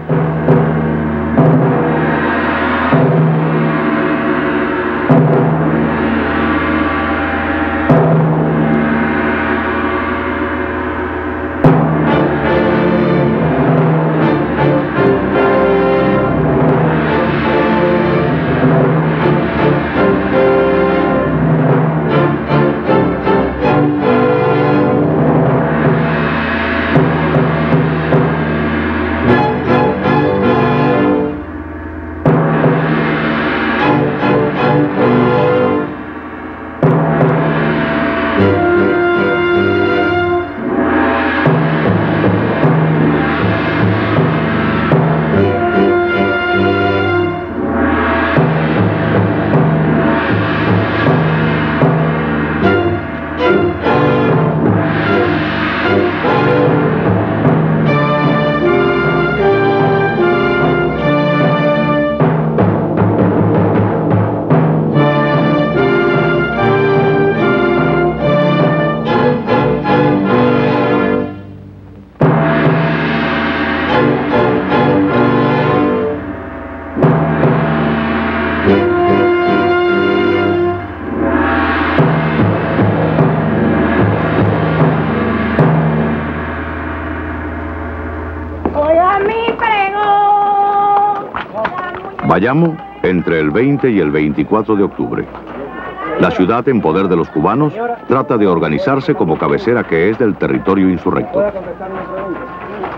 Bayamo entre el 20 y el 24 de octubre. La ciudad, en poder de los cubanos, trata de organizarse como cabecera que es del territorio insurrecto.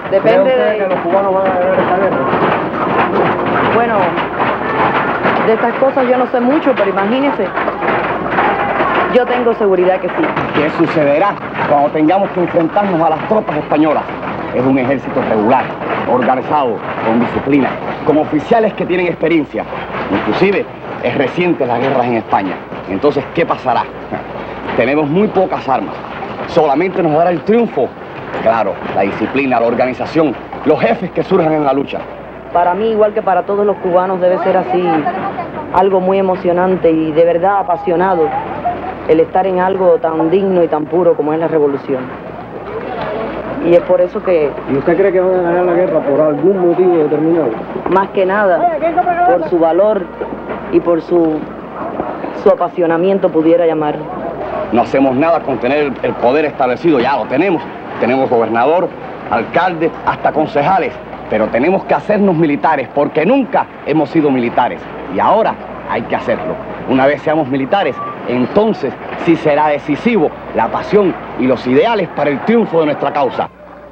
Depende de... que los cubanos van a ganar esta guerra? Bueno, de estas cosas yo no sé mucho, pero imagínese. Yo tengo seguridad que sí. ¿Qué sucederá cuando tengamos que enfrentarnos a las tropas españolas? Es un ejército regular, organizado, con disciplina, con oficiales que tienen experiencia. Inclusive, es reciente las guerras en España. Entonces, ¿qué pasará? Tenemos muy pocas armas. Solamente nos dará el triunfo. Claro, la disciplina, la organización, los jefes que surjan en la lucha. Para mí, igual que para todos los cubanos, debe ser así, algo muy emocionante y de verdad apasionado el estar en algo tan digno y tan puro como es la revolución. Y es por eso que... ¿Y usted cree que van a ganar la guerra por algún motivo determinado? Más que nada, por su valor y por su apasionamiento, pudiera llamar. No hacemos nada con tener el poder establecido, ya lo tenemos. Tenemos gobernador, alcalde, hasta concejales. Pero tenemos que hacernos militares, porque nunca hemos sido militares. Y ahora hay que hacerlo. Una vez seamos militares, entonces sí será decisivo la pasión y los ideales para el triunfo de nuestra causa.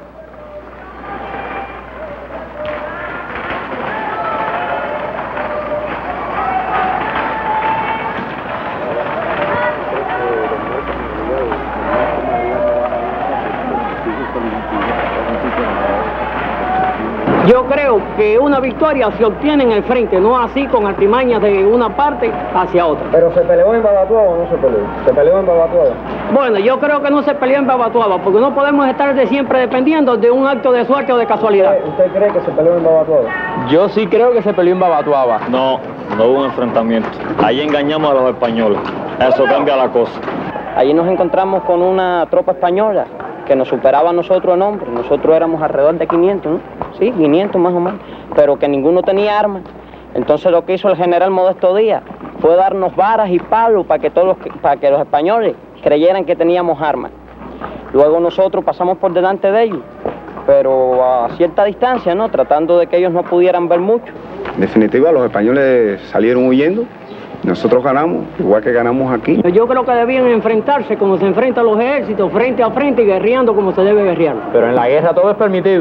Yo creo que una victoria se obtiene en el frente, no así con artimañas de una parte hacia otra. ¿Pero se peleó en Babatuaba o no se peleó? ¿Se peleó en Babatuaba? Bueno, yo creo que no se peleó en Babatuaba, porque no podemos estar siempre dependiendo de un acto de suerte o de casualidad. ¿Usted cree que se peleó en Babatuaba? Yo sí creo que se peleó en Babatuaba. No hubo un enfrentamiento. Ahí engañamos a los españoles. Eso cambia la cosa. Allí nos encontramos con una tropa española que nos superaba a nosotros en hombres. Nosotros éramos alrededor de 500, ¿no? Sí, 500 más o menos, pero que ninguno tenía armas. Entonces lo que hizo el general Modesto Díaz fue darnos varas y palos para que los españoles creyeran que teníamos armas. Luego nosotros pasamos por delante de ellos, pero a cierta distancia, ¿no? Tratando de que ellos no pudieran ver mucho. En definitiva, los españoles salieron huyendo. Nosotros ganamos, igual que ganamos aquí. Yo creo que debían enfrentarse como se enfrentan los ejércitos, frente a frente y guerreando como se debe guerrear. Pero en la guerra todo es permitido.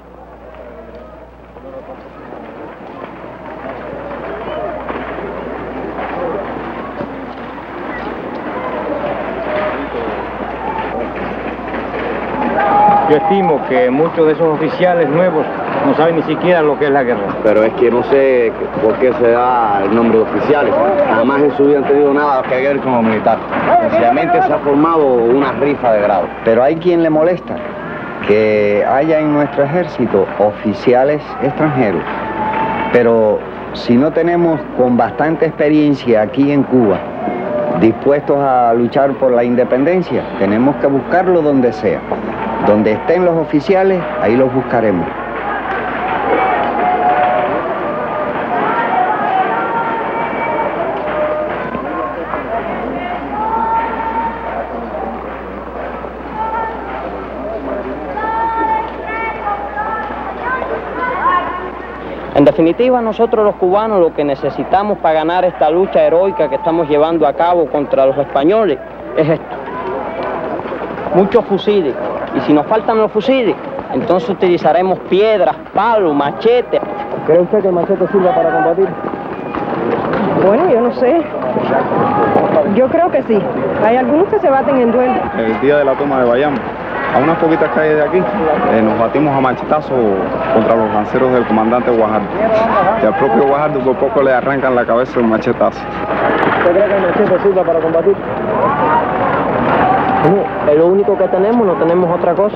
Yo estimo que muchos de esos oficiales nuevos no saben ni siquiera lo que es la guerra. Pero es que no sé por qué se da el nombre de oficiales. Jamás en su vida han tenido nada que ver con lo militar. Sencillamente se ha formado una rifa de grado. Pero hay quien le molesta que haya en nuestro ejército oficiales extranjeros. Pero si no tenemos con bastante experiencia aquí en Cuba, dispuestos a luchar por la independencia, tenemos que buscarlo donde sea. Donde estén los oficiales, ahí los buscaremos. En definitiva, nosotros los cubanos lo que necesitamos para ganar esta lucha heroica que estamos llevando a cabo contra los españoles es esto. Muchos fusiles. Y si nos faltan los fusiles, entonces utilizaremos piedras, palos, machetes. ¿Cree usted que el machete sirva para combatir? Bueno, yo no sé. Yo creo que sí. Hay algunos que se baten en duelo. El día de la toma de Bayamo, a unas poquitas calles de aquí, nos batimos a machetazos contra los lanceros del comandante Guajardo. Y al propio Guajardo por poco le arrancan la cabeza un machetazo. ¿Usted cree que el machete sirva para combatir? Es lo único que tenemos, no tenemos otra cosa.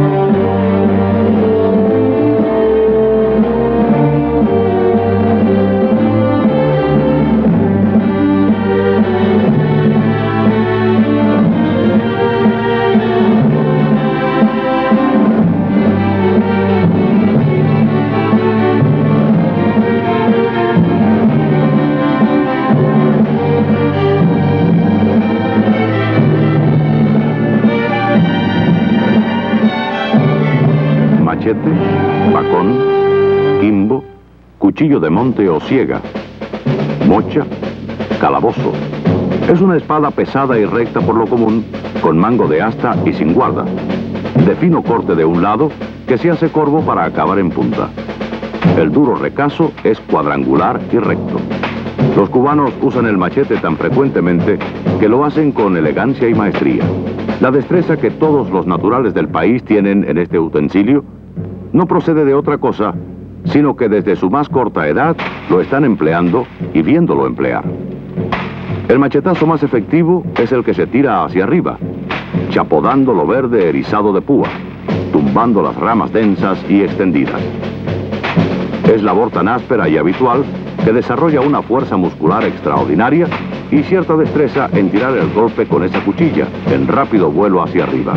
Machete, bacón, quimbo, cuchillo de monte o siega, mocha, calabozo. Es una espada pesada y recta por lo común, con mango de asta y sin guarda. de fino corte de un lado, que se hace corvo para acabar en punta. El duro recazo es cuadrangular y recto. Los cubanos usan el machete tan frecuentemente que lo hacen con elegancia y maestría. La destreza que todos los naturales del país tienen en este utensilio no procede de otra cosa, sino que desde su más corta edad lo están empleando y viéndolo emplear. El machetazo más efectivo es el que se tira hacia arriba, chapodando lo verde erizado de púa, tumbando las ramas densas y extendidas. Es labor tan áspera y habitual que desarrolla una fuerza muscular extraordinaria y cierta destreza en tirar el golpe con esa cuchilla, en rápido vuelo hacia arriba.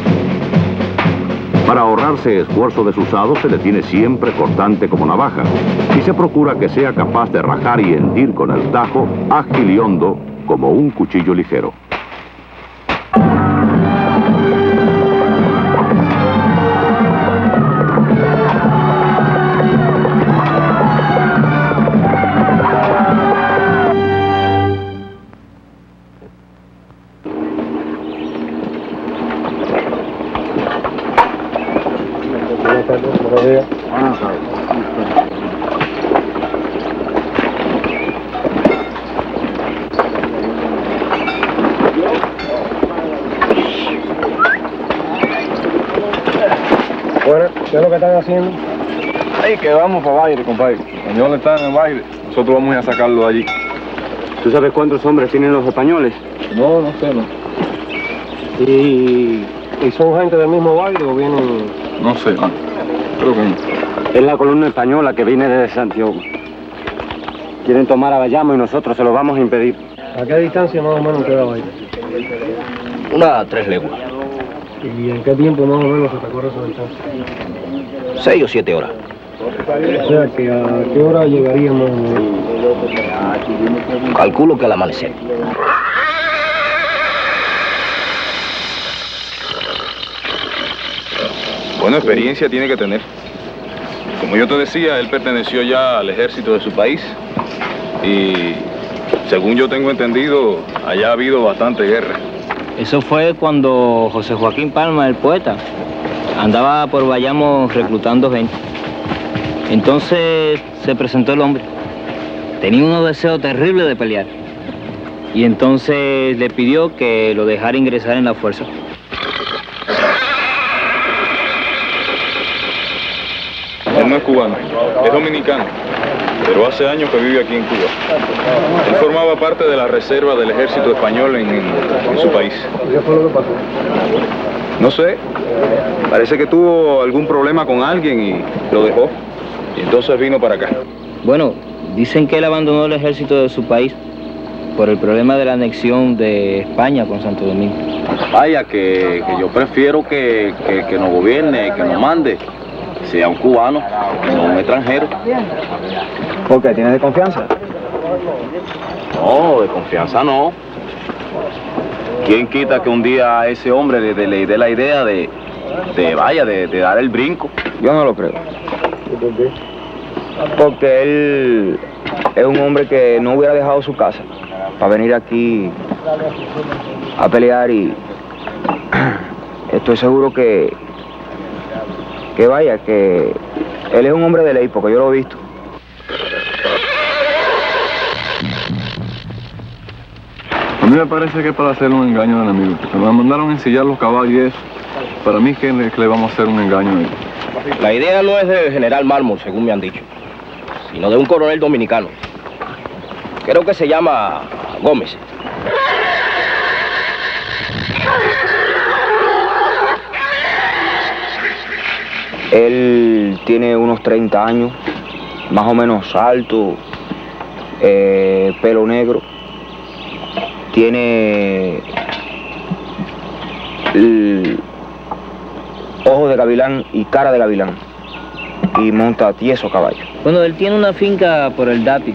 Para ahorrarse esfuerzo desusado se le tiene siempre cortante como navaja y se procura que sea capaz de rajar y hendir con el tajo ágil y hondo como un cuchillo ligero. Bueno, ¿qué es lo que están haciendo? Ahí que vamos para baile, compadre. Los españoles están en el baile. Nosotros vamos a sacarlo de allí. ¿Tú sabes cuántos hombres tienen los españoles? No, no sé, no. ¿Y son gente del mismo baile o vienen...? No sé, no. Creo que no. Es la columna española que viene desde Santiago. Quieren tomar a Bayamo y nosotros se lo vamos a impedir. ¿A qué distancia más o menos queda baile? Unas 3 leguas. ¿Y en qué tiempo más o menos se recorre esa distancia? 6 o 7 horas. O sea, que ¿a qué hora llegaríamos? Calculo que al amanecer. Buena experiencia tiene que tener. Como yo te decía, él perteneció ya al ejército de su país y, según yo tengo entendido, allá ha habido bastante guerra. Eso fue cuando José Joaquín Palma, el poeta, andaba por Bayamo reclutando gente. Entonces se presentó el hombre. Tenía unos deseos terribles de pelear. Y entonces le pidió que lo dejara ingresar en la fuerza. Él no es cubano, es dominicano, pero hace años que vive aquí en Cuba. Él formaba parte de la reserva del ejército español en su país. ¿Qué fue lo que pasó? No sé, parece que tuvo algún problema con alguien y lo dejó. Y entonces vino para acá. Bueno, dicen que él abandonó el ejército de su país por el problema de la anexión de España con Santo Domingo. Vaya, que yo prefiero que nos gobierne, que nos mande, sea un cubano, no un extranjero. ¿Por qué? ¿Tienes de confianza? No, de confianza no. ¿Quién quita que un día a ese hombre le dé la idea de dar el brinco? Yo no lo creo. ¿Por qué? Porque él es un hombre que no hubiera dejado su casa para venir aquí a pelear y estoy seguro que vaya, que él es un hombre de ley, porque yo lo he visto. A mí me parece que es para hacer un engaño al enemigo, porque me mandaron a ensillar los caballos y eso. Para mí es que le vamos a hacer un engaño a él. La idea no es del general Mármol, según me han dicho, sino de un coronel dominicano. Creo que se llama Gómez. Él tiene unos 30 años, más o menos alto, pelo negro, tiene ojos de gavilán y cara de gavilán, y monta tieso caballo. Bueno, él tiene una finca por el Dátil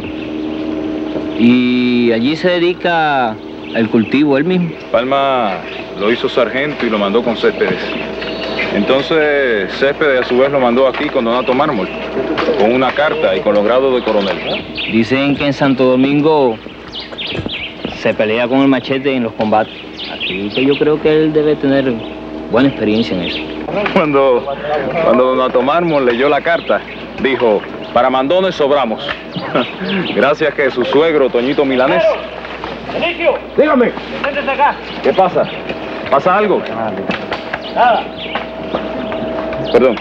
y allí se dedica al cultivo él mismo. Palma lo hizo sargento y lo mandó con Céspedes. Entonces Céspedes a su vez lo mandó aquí con Donato Mármol, con una carta y con los grados de coronel. Dicen que en Santo Domingo se pelea con el machete en los combates. Así que yo creo que él debe tener buena experiencia en eso. Cuando don Nato Mármol leyó la carta, dijo, para mandones sobramos. Gracias que su suegro, Toñito Milanés. ¡Eligio! Dígame. Siéntese acá. ¿Qué pasa? ¿Pasa algo? Nada. Perdón.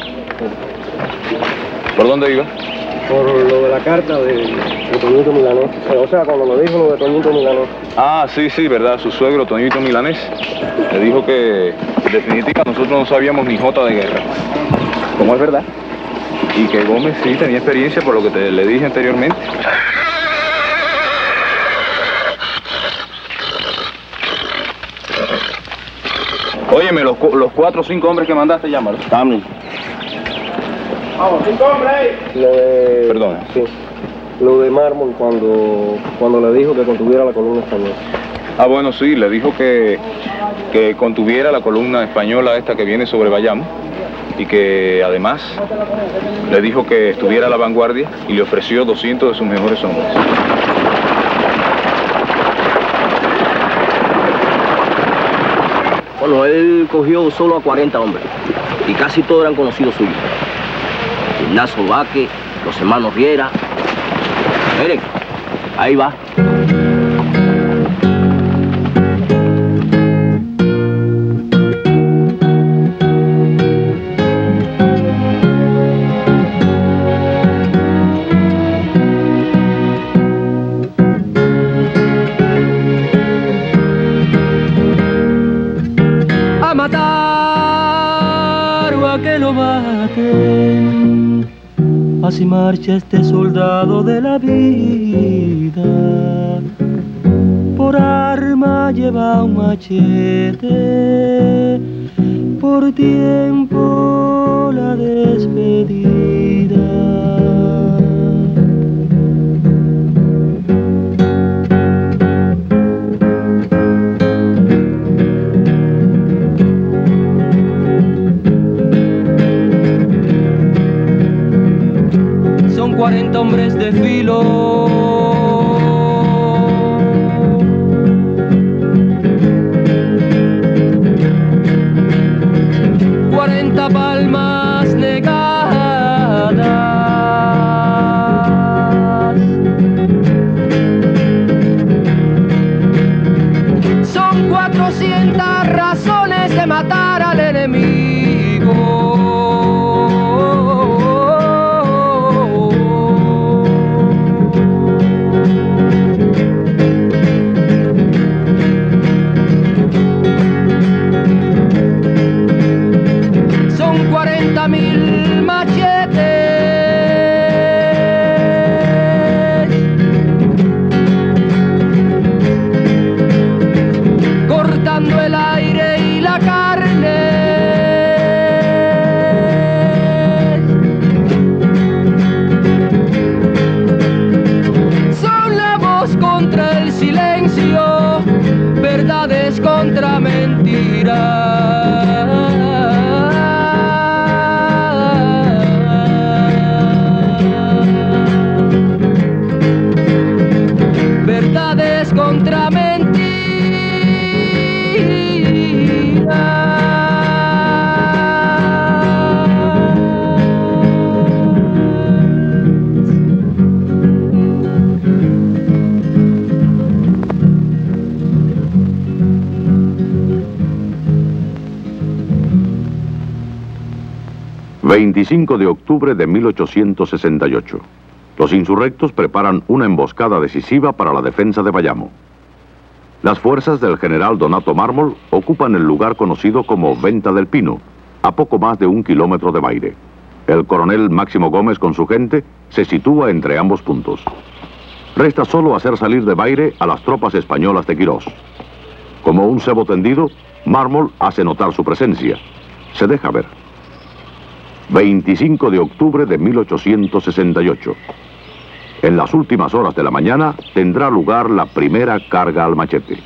¿Por dónde iba? Por lo de la carta de Toñito Milanés. O sea, cuando lo dijo lo de Toñito Milanés. Ah, sí, verdad. Su suegro, Toñito Milanés, le dijo que, en definitiva, nosotros no sabíamos ni jota de guerra. Como es verdad. Y que Gómez sí tenía experiencia por lo que le dije anteriormente. Óyeme, los 4 o 5 hombres que mandaste, llámalos. Vamos, 5 hombres. Lo de... Perdona. Sí. Lo de Mármol cuando le dijo que contuviera la columna española. Ah, bueno, sí, le dijo que contuviera la columna española esta que viene sobre Bayamo y que además le dijo que estuviera a la vanguardia y le ofreció 200 de sus mejores hombres. Bueno, él cogió solo a 40 hombres y casi todos eran conocidos suyos. Ignacio Vaque, los hermanos Riera. Miren, ahí va. A matar o a que lo maten, así marcha este soldado de la vida. Por arma lleva un machete, por tiempo la despedida. Son 40 hombres de filo, 40 palmas negadas. Son 400 razones de matar al enemigo. Son 40.000 machetes cortando el aire y la carne. Son la voz contra el silencio, verdades contra mentiras. Verdades contra mentiras. ...25 de octubre de 1868... Los insurrectos preparan una emboscada decisiva para la defensa de Bayamo. Las fuerzas del general Donato Mármol ocupan el lugar conocido como Venta del Pino, a poco más de 1 kilómetro de Maire. El coronel Máximo Gómez con su gente se sitúa entre ambos puntos. Resta solo hacer salir de Maire a las tropas españolas de Quirós. Como un cebo tendido, Mármol hace notar su presencia. Se deja ver. 25 de octubre de 1868. En las últimas horas de la mañana tendrá lugar la primera carga al machete.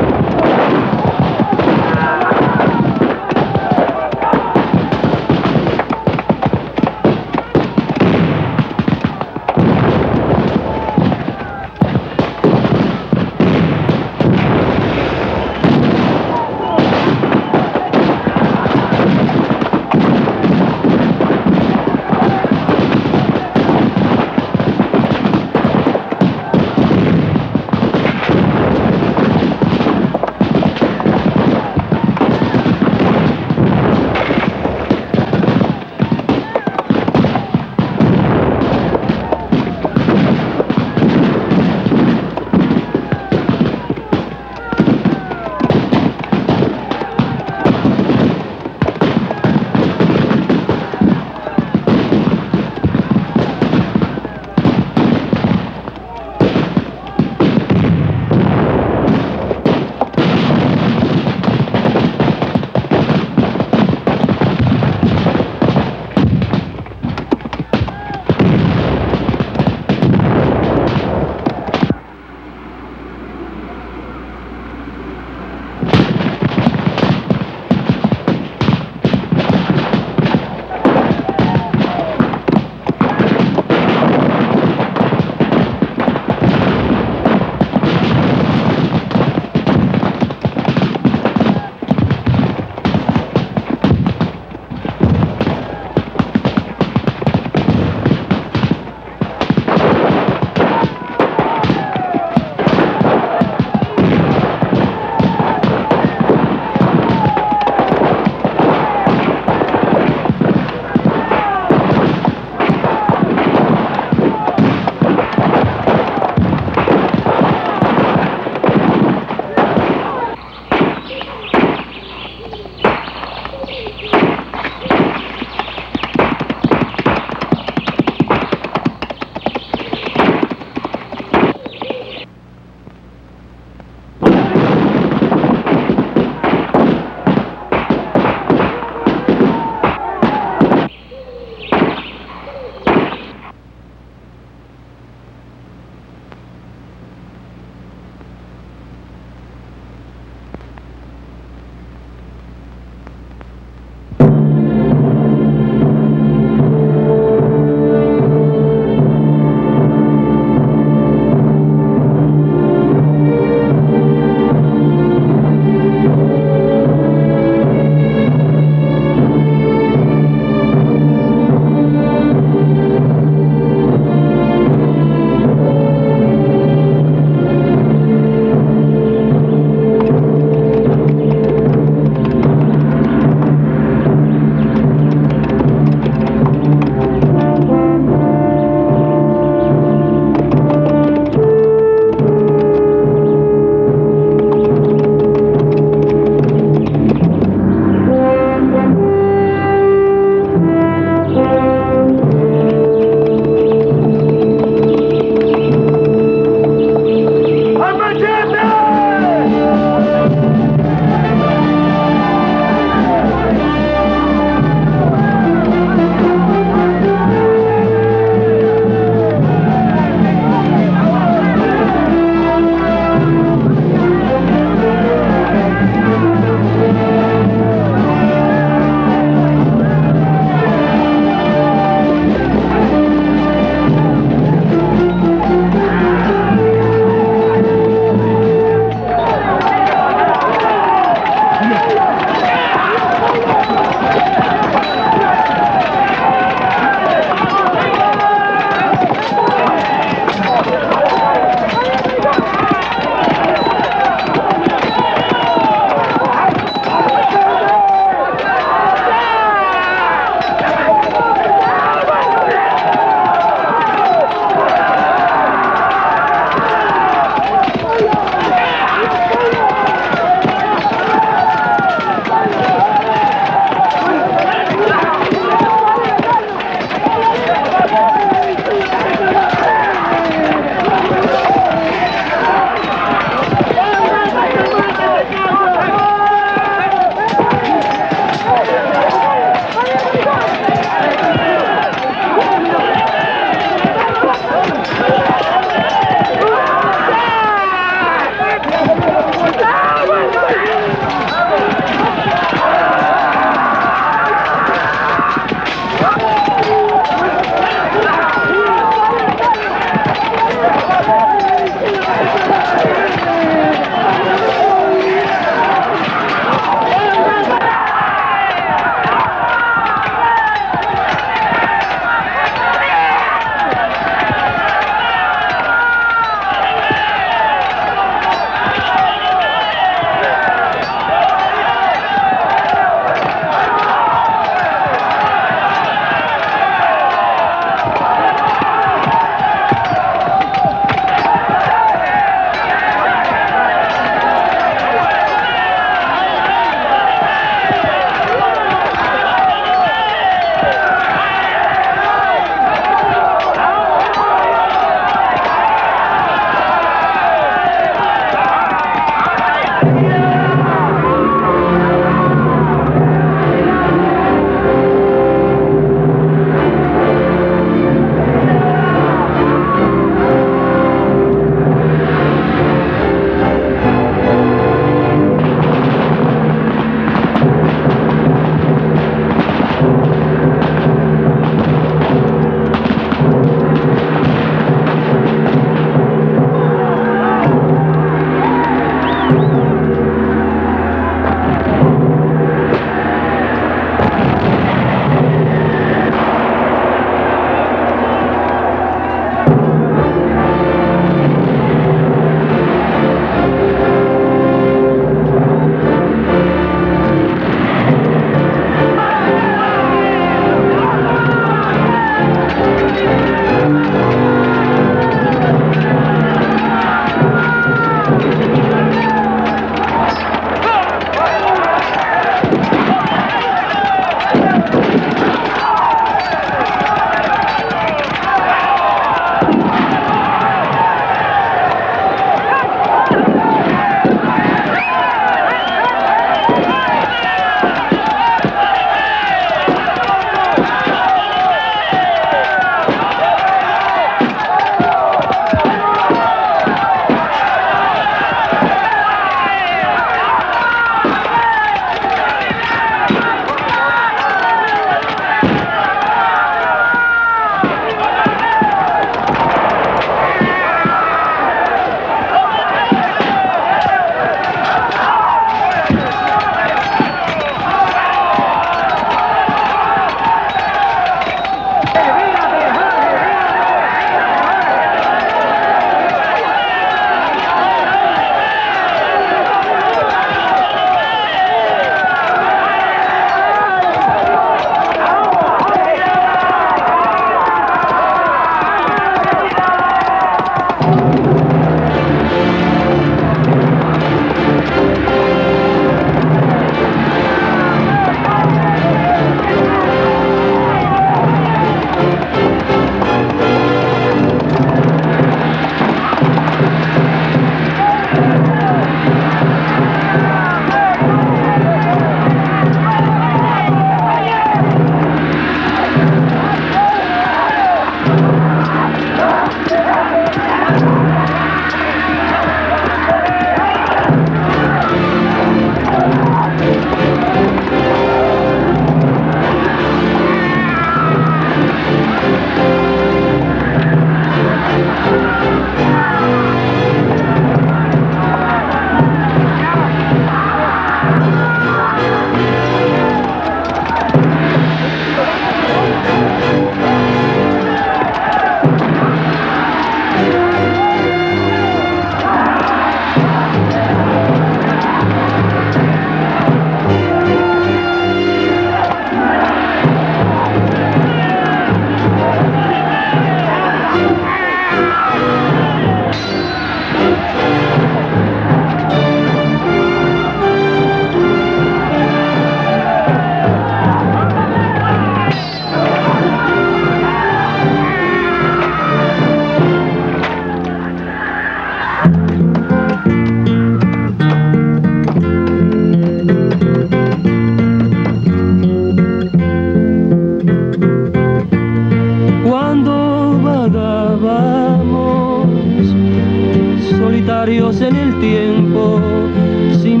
solitarios en el tiempo, sin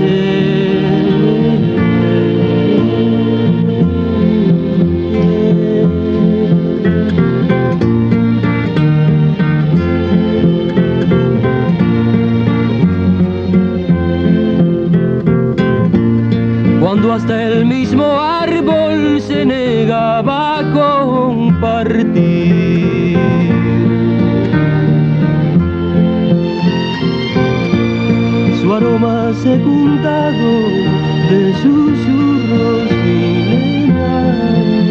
cuando hasta el mismo árbol se negaba a compartir. Su aroma secundado de susurros milenarios.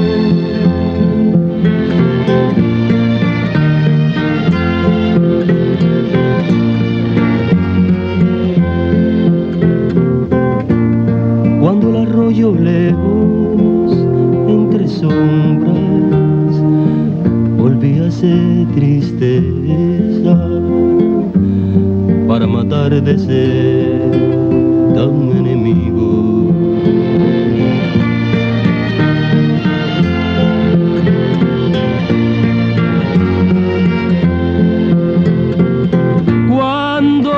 Cuando el arroyo lejos, entre sombras, volvíase tristeza para matar de ser tan enemigo. Cuando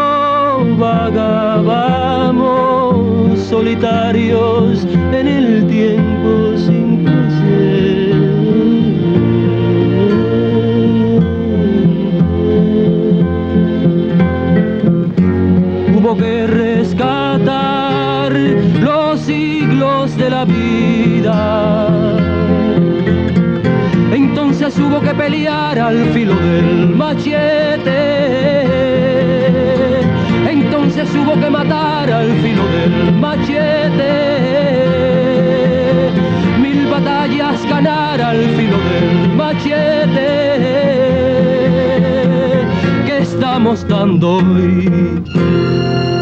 vagábamos solitarios en el tiempo sin placer, hubo que rescatar los siglos de la vida. Entonces hubo que pelear al filo del machete. Entonces hubo que matar al filo del machete. 1000 batallas ganar al filo del machete. ¿Qué estamos dando hoy?